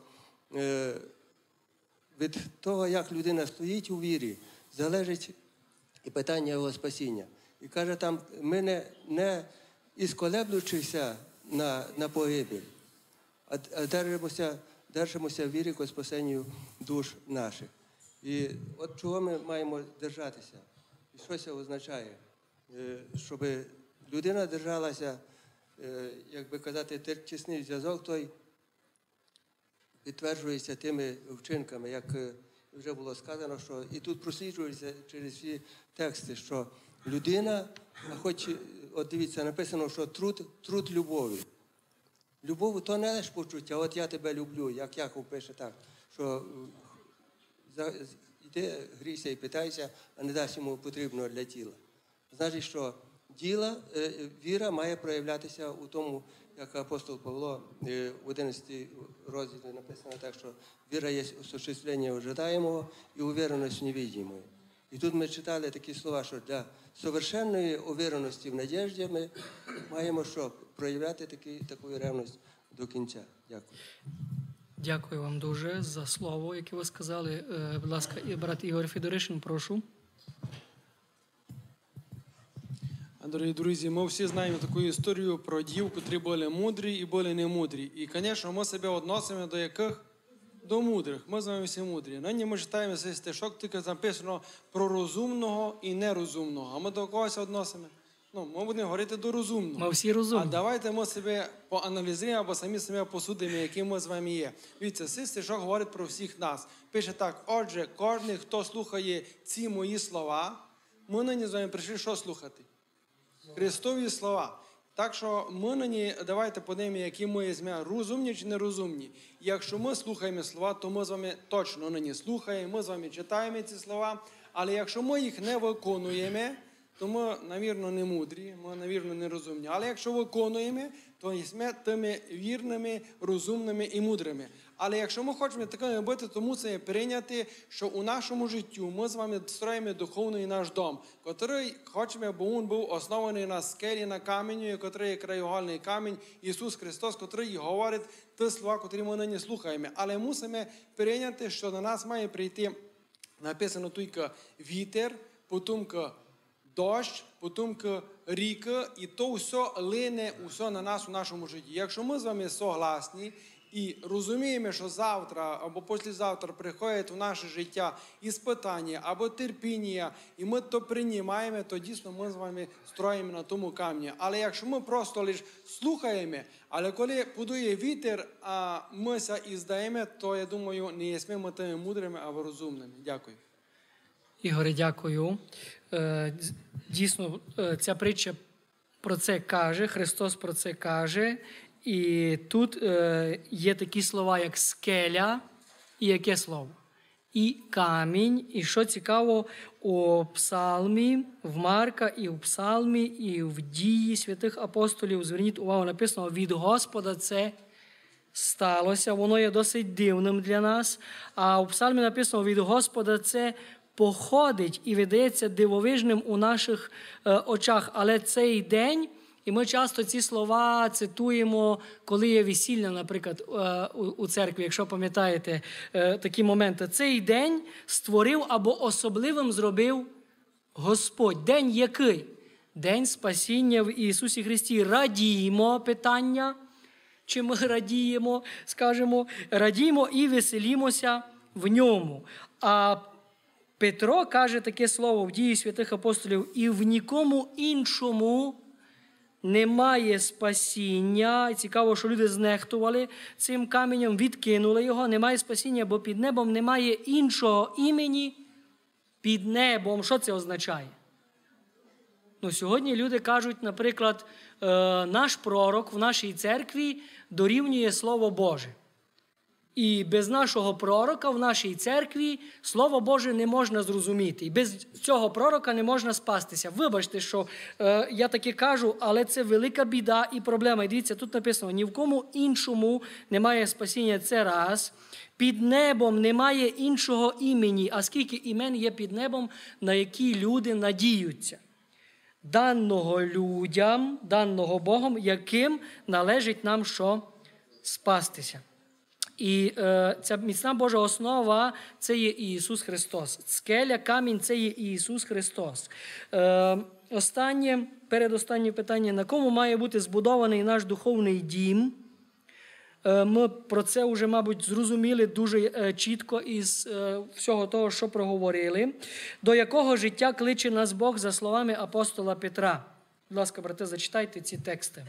від того, як людина стоїть у вірі, залежить і питання його спасіння. І каже там, ми не ісколеблюючися на погибель, а держимося в вірі к спасенню душ наших. І от чого ми маємо держатися? І що це означає? Щоб людина держалася, як би казати, тісний зв'язок той підтверджується тими вчинками, як вже було сказано, що і тут просліджується через всі тексти, що людина, хоч, от дивіться, написано, що труд любові. Любов – то не лише почуття, от я тебе люблю, як Яков пише так, що йди, грійся і питайся, а не дасть йому потрібно для тіла. Значить, що віра має проявлятися у тому, як апостол Павло в 11 розділі написано так, що віра є осуществлення ожидаємого і увіреність невидимої. І тут ми читали такі слова, що для совершенної увіреності в надіжді ми маємо що? Проявляти таку ревність до кінця. Дякую. Дякую вам дуже за слово, яке ви сказали. Будь ласка, брат Ігор Федоришин, прошу. Дорогі друзі, ми всі знаємо таку історію про дів, котрі були мудрі і були немудрі. І, звісно, ми себе відносимо до яких? До мудрих. Ми з вами всі мудрі. Нині ми читаємо цей стишок, тільки написано про розумного і нерозумного. А ми до когось відносимо? Ми будемо говорити до розумного. Ми всі розумні. А давайте ми себе поаналізуємо або самі себе посудимо, які ми з вами є. Дивіться, цей стишок говорить про всіх нас. Пише так: отже, кожен, хто слухає ці мої слова, ми нині з вами прийшли що слухати? Христові слова. Так що ми нині, давайте подивимо, які ми є розумні чи нерозумні. Якщо ми слухаємо слова, то ми з вами точно нині слухаємо, ми з вами читаємо ці слова. Але якщо ми їх не виконуємо, то ми, навірно, не мудрі, ми, навірно, не розумні. Але якщо виконуємо, то ми тими вірними, розумними і мудрими. Але якщо ми хочемо такими бути, то мусимо прийняти, що у нашому життю ми з вами строїмо духовний наш дом, який хочемо, аби він був оснований на скелі, на каменю, який є краєугольний камінь, Ісус Христос, який говорить ті слова, які ми нині слухаємо. Але мусимо прийняти, що на нас має прийти, написано тільки вітер, потім дощ, потім ріка, і то все лине усе на нас у нашому житті. Якщо ми з вами согласні і розуміємо, що завтра або післязавтра приходять у наше життя іспитання або терпіння, і ми то приймаємо, то дійсно ми з вами строїмо на тому камені. Але якщо ми просто лише слухаємо, але коли подує вітер, а ми ся і здаємо, то, я думаю, не є ми тими мудрими або розумними. Дякую. Ігоре, дякую. Дійсно, ця притча про це каже, Христос про це каже. І тут є такі слова, як скеля, і яке слово? І камінь. І що цікаво, у псалмі, в Марка, і в псалмі, і в дії святих апостолів, зверніть увагу, написано, від Господа це сталося. Воно є досить дивним для нас. А у псалмі написано, від Господа це походить і видається дивовижним у наших очах. Але цей день, і ми часто ці слова цитуємо, коли є весілля, наприклад, у церкві, якщо пам'ятаєте такі моменти. Цей день створив або особливим зробив Господь. День який? День спасіння в Ісусі Христі. Радіємо, питання, чи ми радіємо, скажемо, радіємо і веселімося в ньому. А Петро каже таке слово в дії святих апостолів: і в нікому іншому немає спасіння. Цікаво, що люди знехтували цим каменем, відкинули його. Немає спасіння, бо під небом немає іншого імені під небом. Що це означає? Сьогодні люди кажуть, наприклад, наш пророк в нашій церкві дорівнює Слово Боже. І без нашого пророка в нашій церкві Слово Боже не можна зрозуміти. І без цього пророка не можна спастися. Вибачте, що я таке кажу, але це велика біда і проблема. І дивіться, тут написано, ні в кому іншому немає спасіння, це раз. Під небом немає іншого імені. А скільки імен є під небом, на які люди надіються? Даного людям, даного Богом, яким належить нам що? Спастися. І ця міцна Божа основа – це є Ісус Христос. Скеля, камінь – це є Ісус Христос. Передостаннє питання. На кому має бути збудований наш духовний дім? Ми про це вже, мабуть, зрозуміли дуже чітко із всього того, що проговорили. До якого життя кличе нас Бог за словами апостола Петра? Будь ласка, брате, зачитайте ці тексти.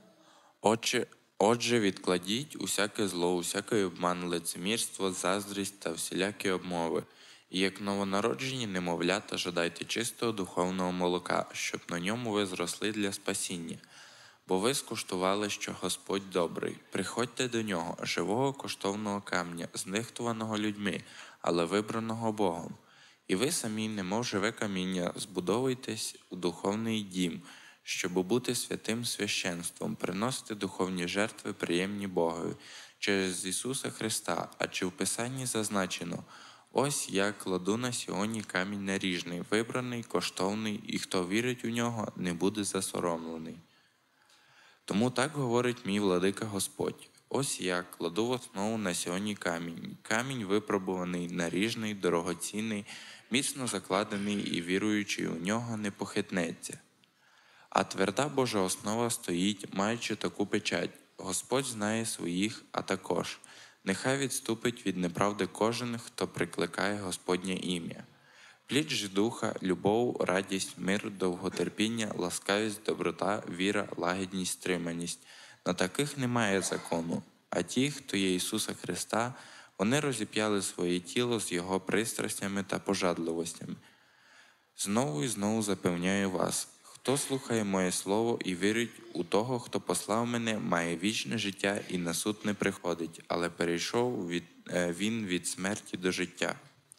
Отже, відкладіть усяке зло, усякий обман, лицемірство, заздрість та всілякі обмови. І як новонароджені немовлята жадайте чистого духовного молока, щоб на ньому ви зросли для спасіння. Бо ви скуштували, що Господь добрий. Приходьте до нього, живого коштовного камня, знихтуваного людьми, але вибраного Богом. І ви самі, немов живе каміння, збудовуйтесь у духовний дім, щоб бути святим священством, приносити духовні жертви, приємні Богові, через Ісуса Христа. А чи в Писанні зазначено: ось я кладу на Сіоні камінь наріжний, вибраний, коштовний, і хто вірить у нього, не буде засоромлений. Тому так говорить мій владика Господь: ось я кладу в основу на Сіоні камінь, камінь випробуваний, наріжний, дорогоцінний, міцно закладений, і віруючий у нього не похитнеться. А тверда Божа основа стоїть, маючи таку печать: Господь знає своїх, а також нехай відступить від неправди кожен, хто прикликає Господнє ім'я. Плід же духа, любов, радість, мир, довготерпіння, ласкавість, доброта, віра, лагідність, стриманість. На таких немає закону. А ті, хто є Ісуса Христа, вони розіп'яли своє тіло з Його пристрастями та пожадливостями. Знову і знову запевняю вас: хто слухає моє слово і вірить у того, хто послав мене, має вічне життя і на суд не приходить, але перейшов він від смерті до життя.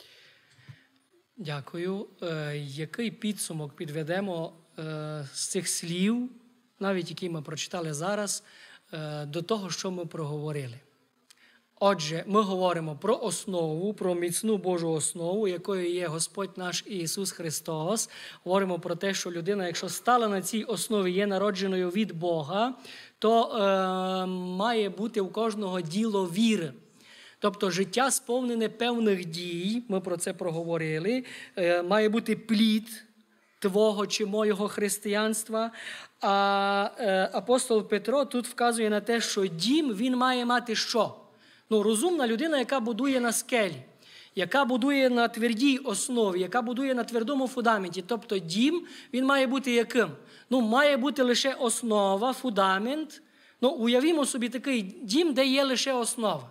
Дякую. Який підсумок підведемо з цих слів, навіть які ми прочитали зараз, до того, що ми проговорили? Отже, ми говоримо про основу, про міцну Божу основу, якою є Господь наш Ісус Христос. Говоримо про те, що людина, якщо стала на цій основі, є народженою від Бога, то має бути у кожного діло віри. Тобто життя сповнене певних дій, ми про це проговорили, має бути плід твого чи моєго християнства. А апостол Петро тут вказує на те, що дім він має мати що? Розумна людина, яка будує на скелі, яка будує на твердій основі, яка будує на твердому фундаменті. Тобто дім, він має бути яким? Має бути лише основа, фундамент. Уявімо собі такий дім, де є лише основа.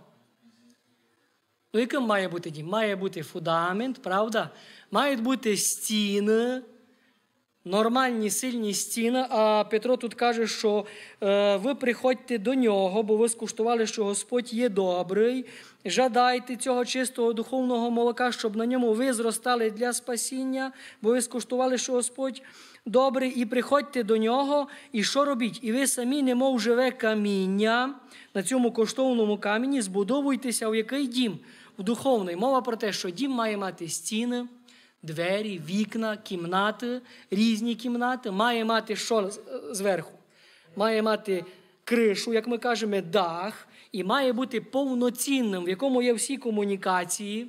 Яким має бути дім? Має бути фундамент, правда? Мають бути стіни, нормальні, сильні стіни. А Петро тут каже, що ви приходьте до нього, бо ви скуштували, що Господь є добрий. Жадайте цього чистого духовного молока, щоб на ньому ви зростали для спасіння, бо ви скуштували, що Господь добрий. І приходьте до нього, і що робіть? І ви самі, немов живе каміння, на цьому коштовному камені збудовуйтеся в який дім? В духовний. Мова про те, що дім має мати стіни, двері, вікна, кімнати, різні кімнати. Має мати що зверху? Має мати кришу, як ми кажемо, дах. І має бути повноцінним, в якому є всі комунікації.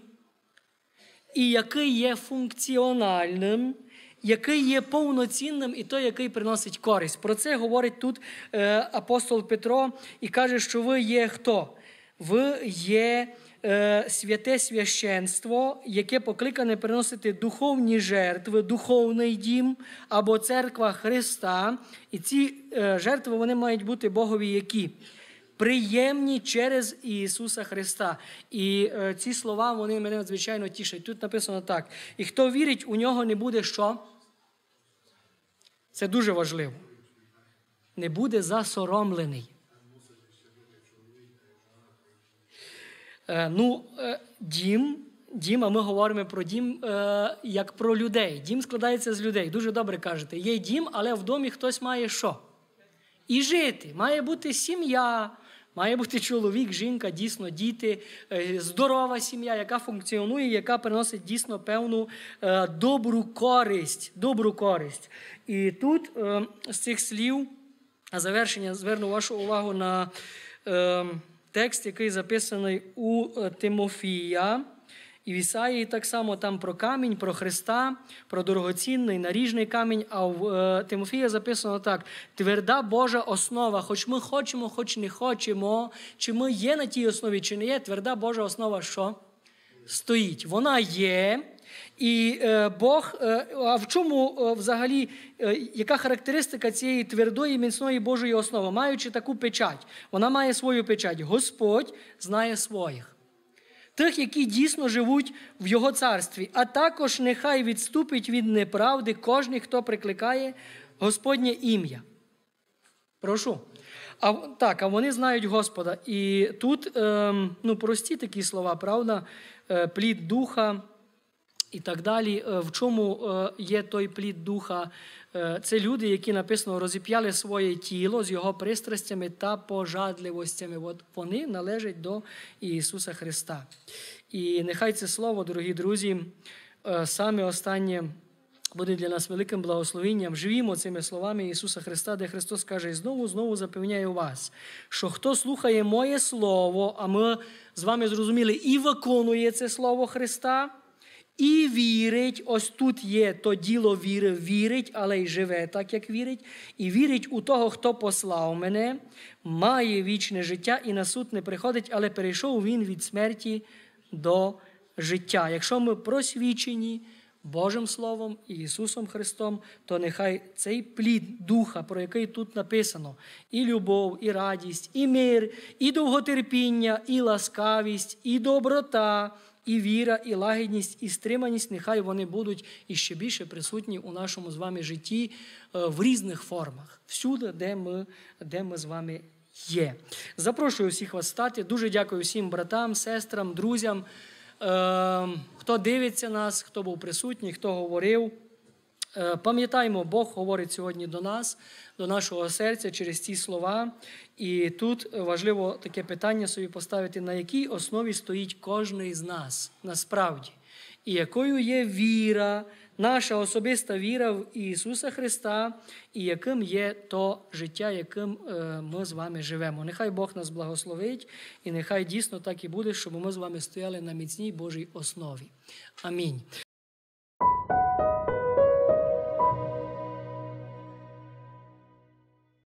І який є функціональним, який є повноцінним і той, який приносить користь. Про це говорить тут апостол Петро і каже, що ви є хто? Ви є святе священство, яке покликане приносити духовні жертви, духовний дім або церква Христа. І ці жертви, вони мають бути Богові які? Приємні через Ісуса Христа. І ці слова, вони мене надзвичайно тішать. Тут написано так. І хто вірить, у нього не буде що? Це дуже важливо. Не буде засоромлений. Дім, а ми говоримо про дім як про людей. Дім складається з людей. Дуже добре кажете. Є дім, але в домі хтось має що? І жити. Має бути сім'я, має бути чоловік, жінка, дійсно діти, здорова сім'я, яка функціонує, яка приносить дійсно певну добру користь. І тут з цих слів, на завершення зверну вашу увагу на текст, який записаний у Тимофія. І в Ісаїї так само там про камінь, про Христа, про дорогоцінний, наріжний камінь, а в Тимофія записано так: тверда Божа основа, хоч ми хочемо, хоч не хочемо, чи ми є на тій основі, чи не є, тверда Божа основа що? Стоїть. Вона є. І Бог, а в чому взагалі, яка характеристика цієї твердої, міцної Божої основи? Маючи таку печать, вона має свою печать. Господь знає своїх. Тих, які дійсно живуть в Його царстві. А також нехай відступить від неправди кожен, хто прикликає Господнє ім'я. Прошу. А вони знають Господа. І тут прості такі слова, правда? Плід духа і так далі. В чому є той плід духа? Це люди, які, написано, розіп'яли своє тіло з його пристрастями та пожадливостями. От вони належать до Ісуса Христа. І нехай це слово, дорогі друзі, саме останнє буде для нас великим благословенням. Живімо цими словами Ісуса Христа, де Христос каже: знову запевняю вас, що хто слухає моє слово, а ми з вами зрозуміли, і виконує це слово Христа, і вірить, ось тут є то діло віри, вірить, але й живе так, як вірить, і вірить у того, хто послав мене, має вічне життя і на суд не приходить, але перейшов він від смерті до життя. Якщо ми просвічені Божим Словом і Ісусом Христом, то нехай цей плід Духа, про який тут написано, і любов, і радість, і мир, і довготерпіння, і ласкавість, і доброта, і віра, і лагідність, і стриманість, нехай вони будуть іще більше присутні у нашому з вами житті в різних формах, всюди, де ми з вами є. Запрошую всіх вас стати. Дуже дякую всім братам, сестрам, друзям, хто дивиться нас, хто був присутній, хто говорив. Пам'ятаємо, Бог говорить сьогодні до нас, до нашого серця через ці слова. І тут важливо таке питання собі поставити, на якій основі стоїть кожен із нас насправді. І якою є віра, наша особиста віра в Ісуса Христа, і яким є то життя, яким ми з вами живемо. Нехай Бог нас благословить, і нехай дійсно так і буде, щоб ми з вами стояли на міцній Божій основі. Амінь.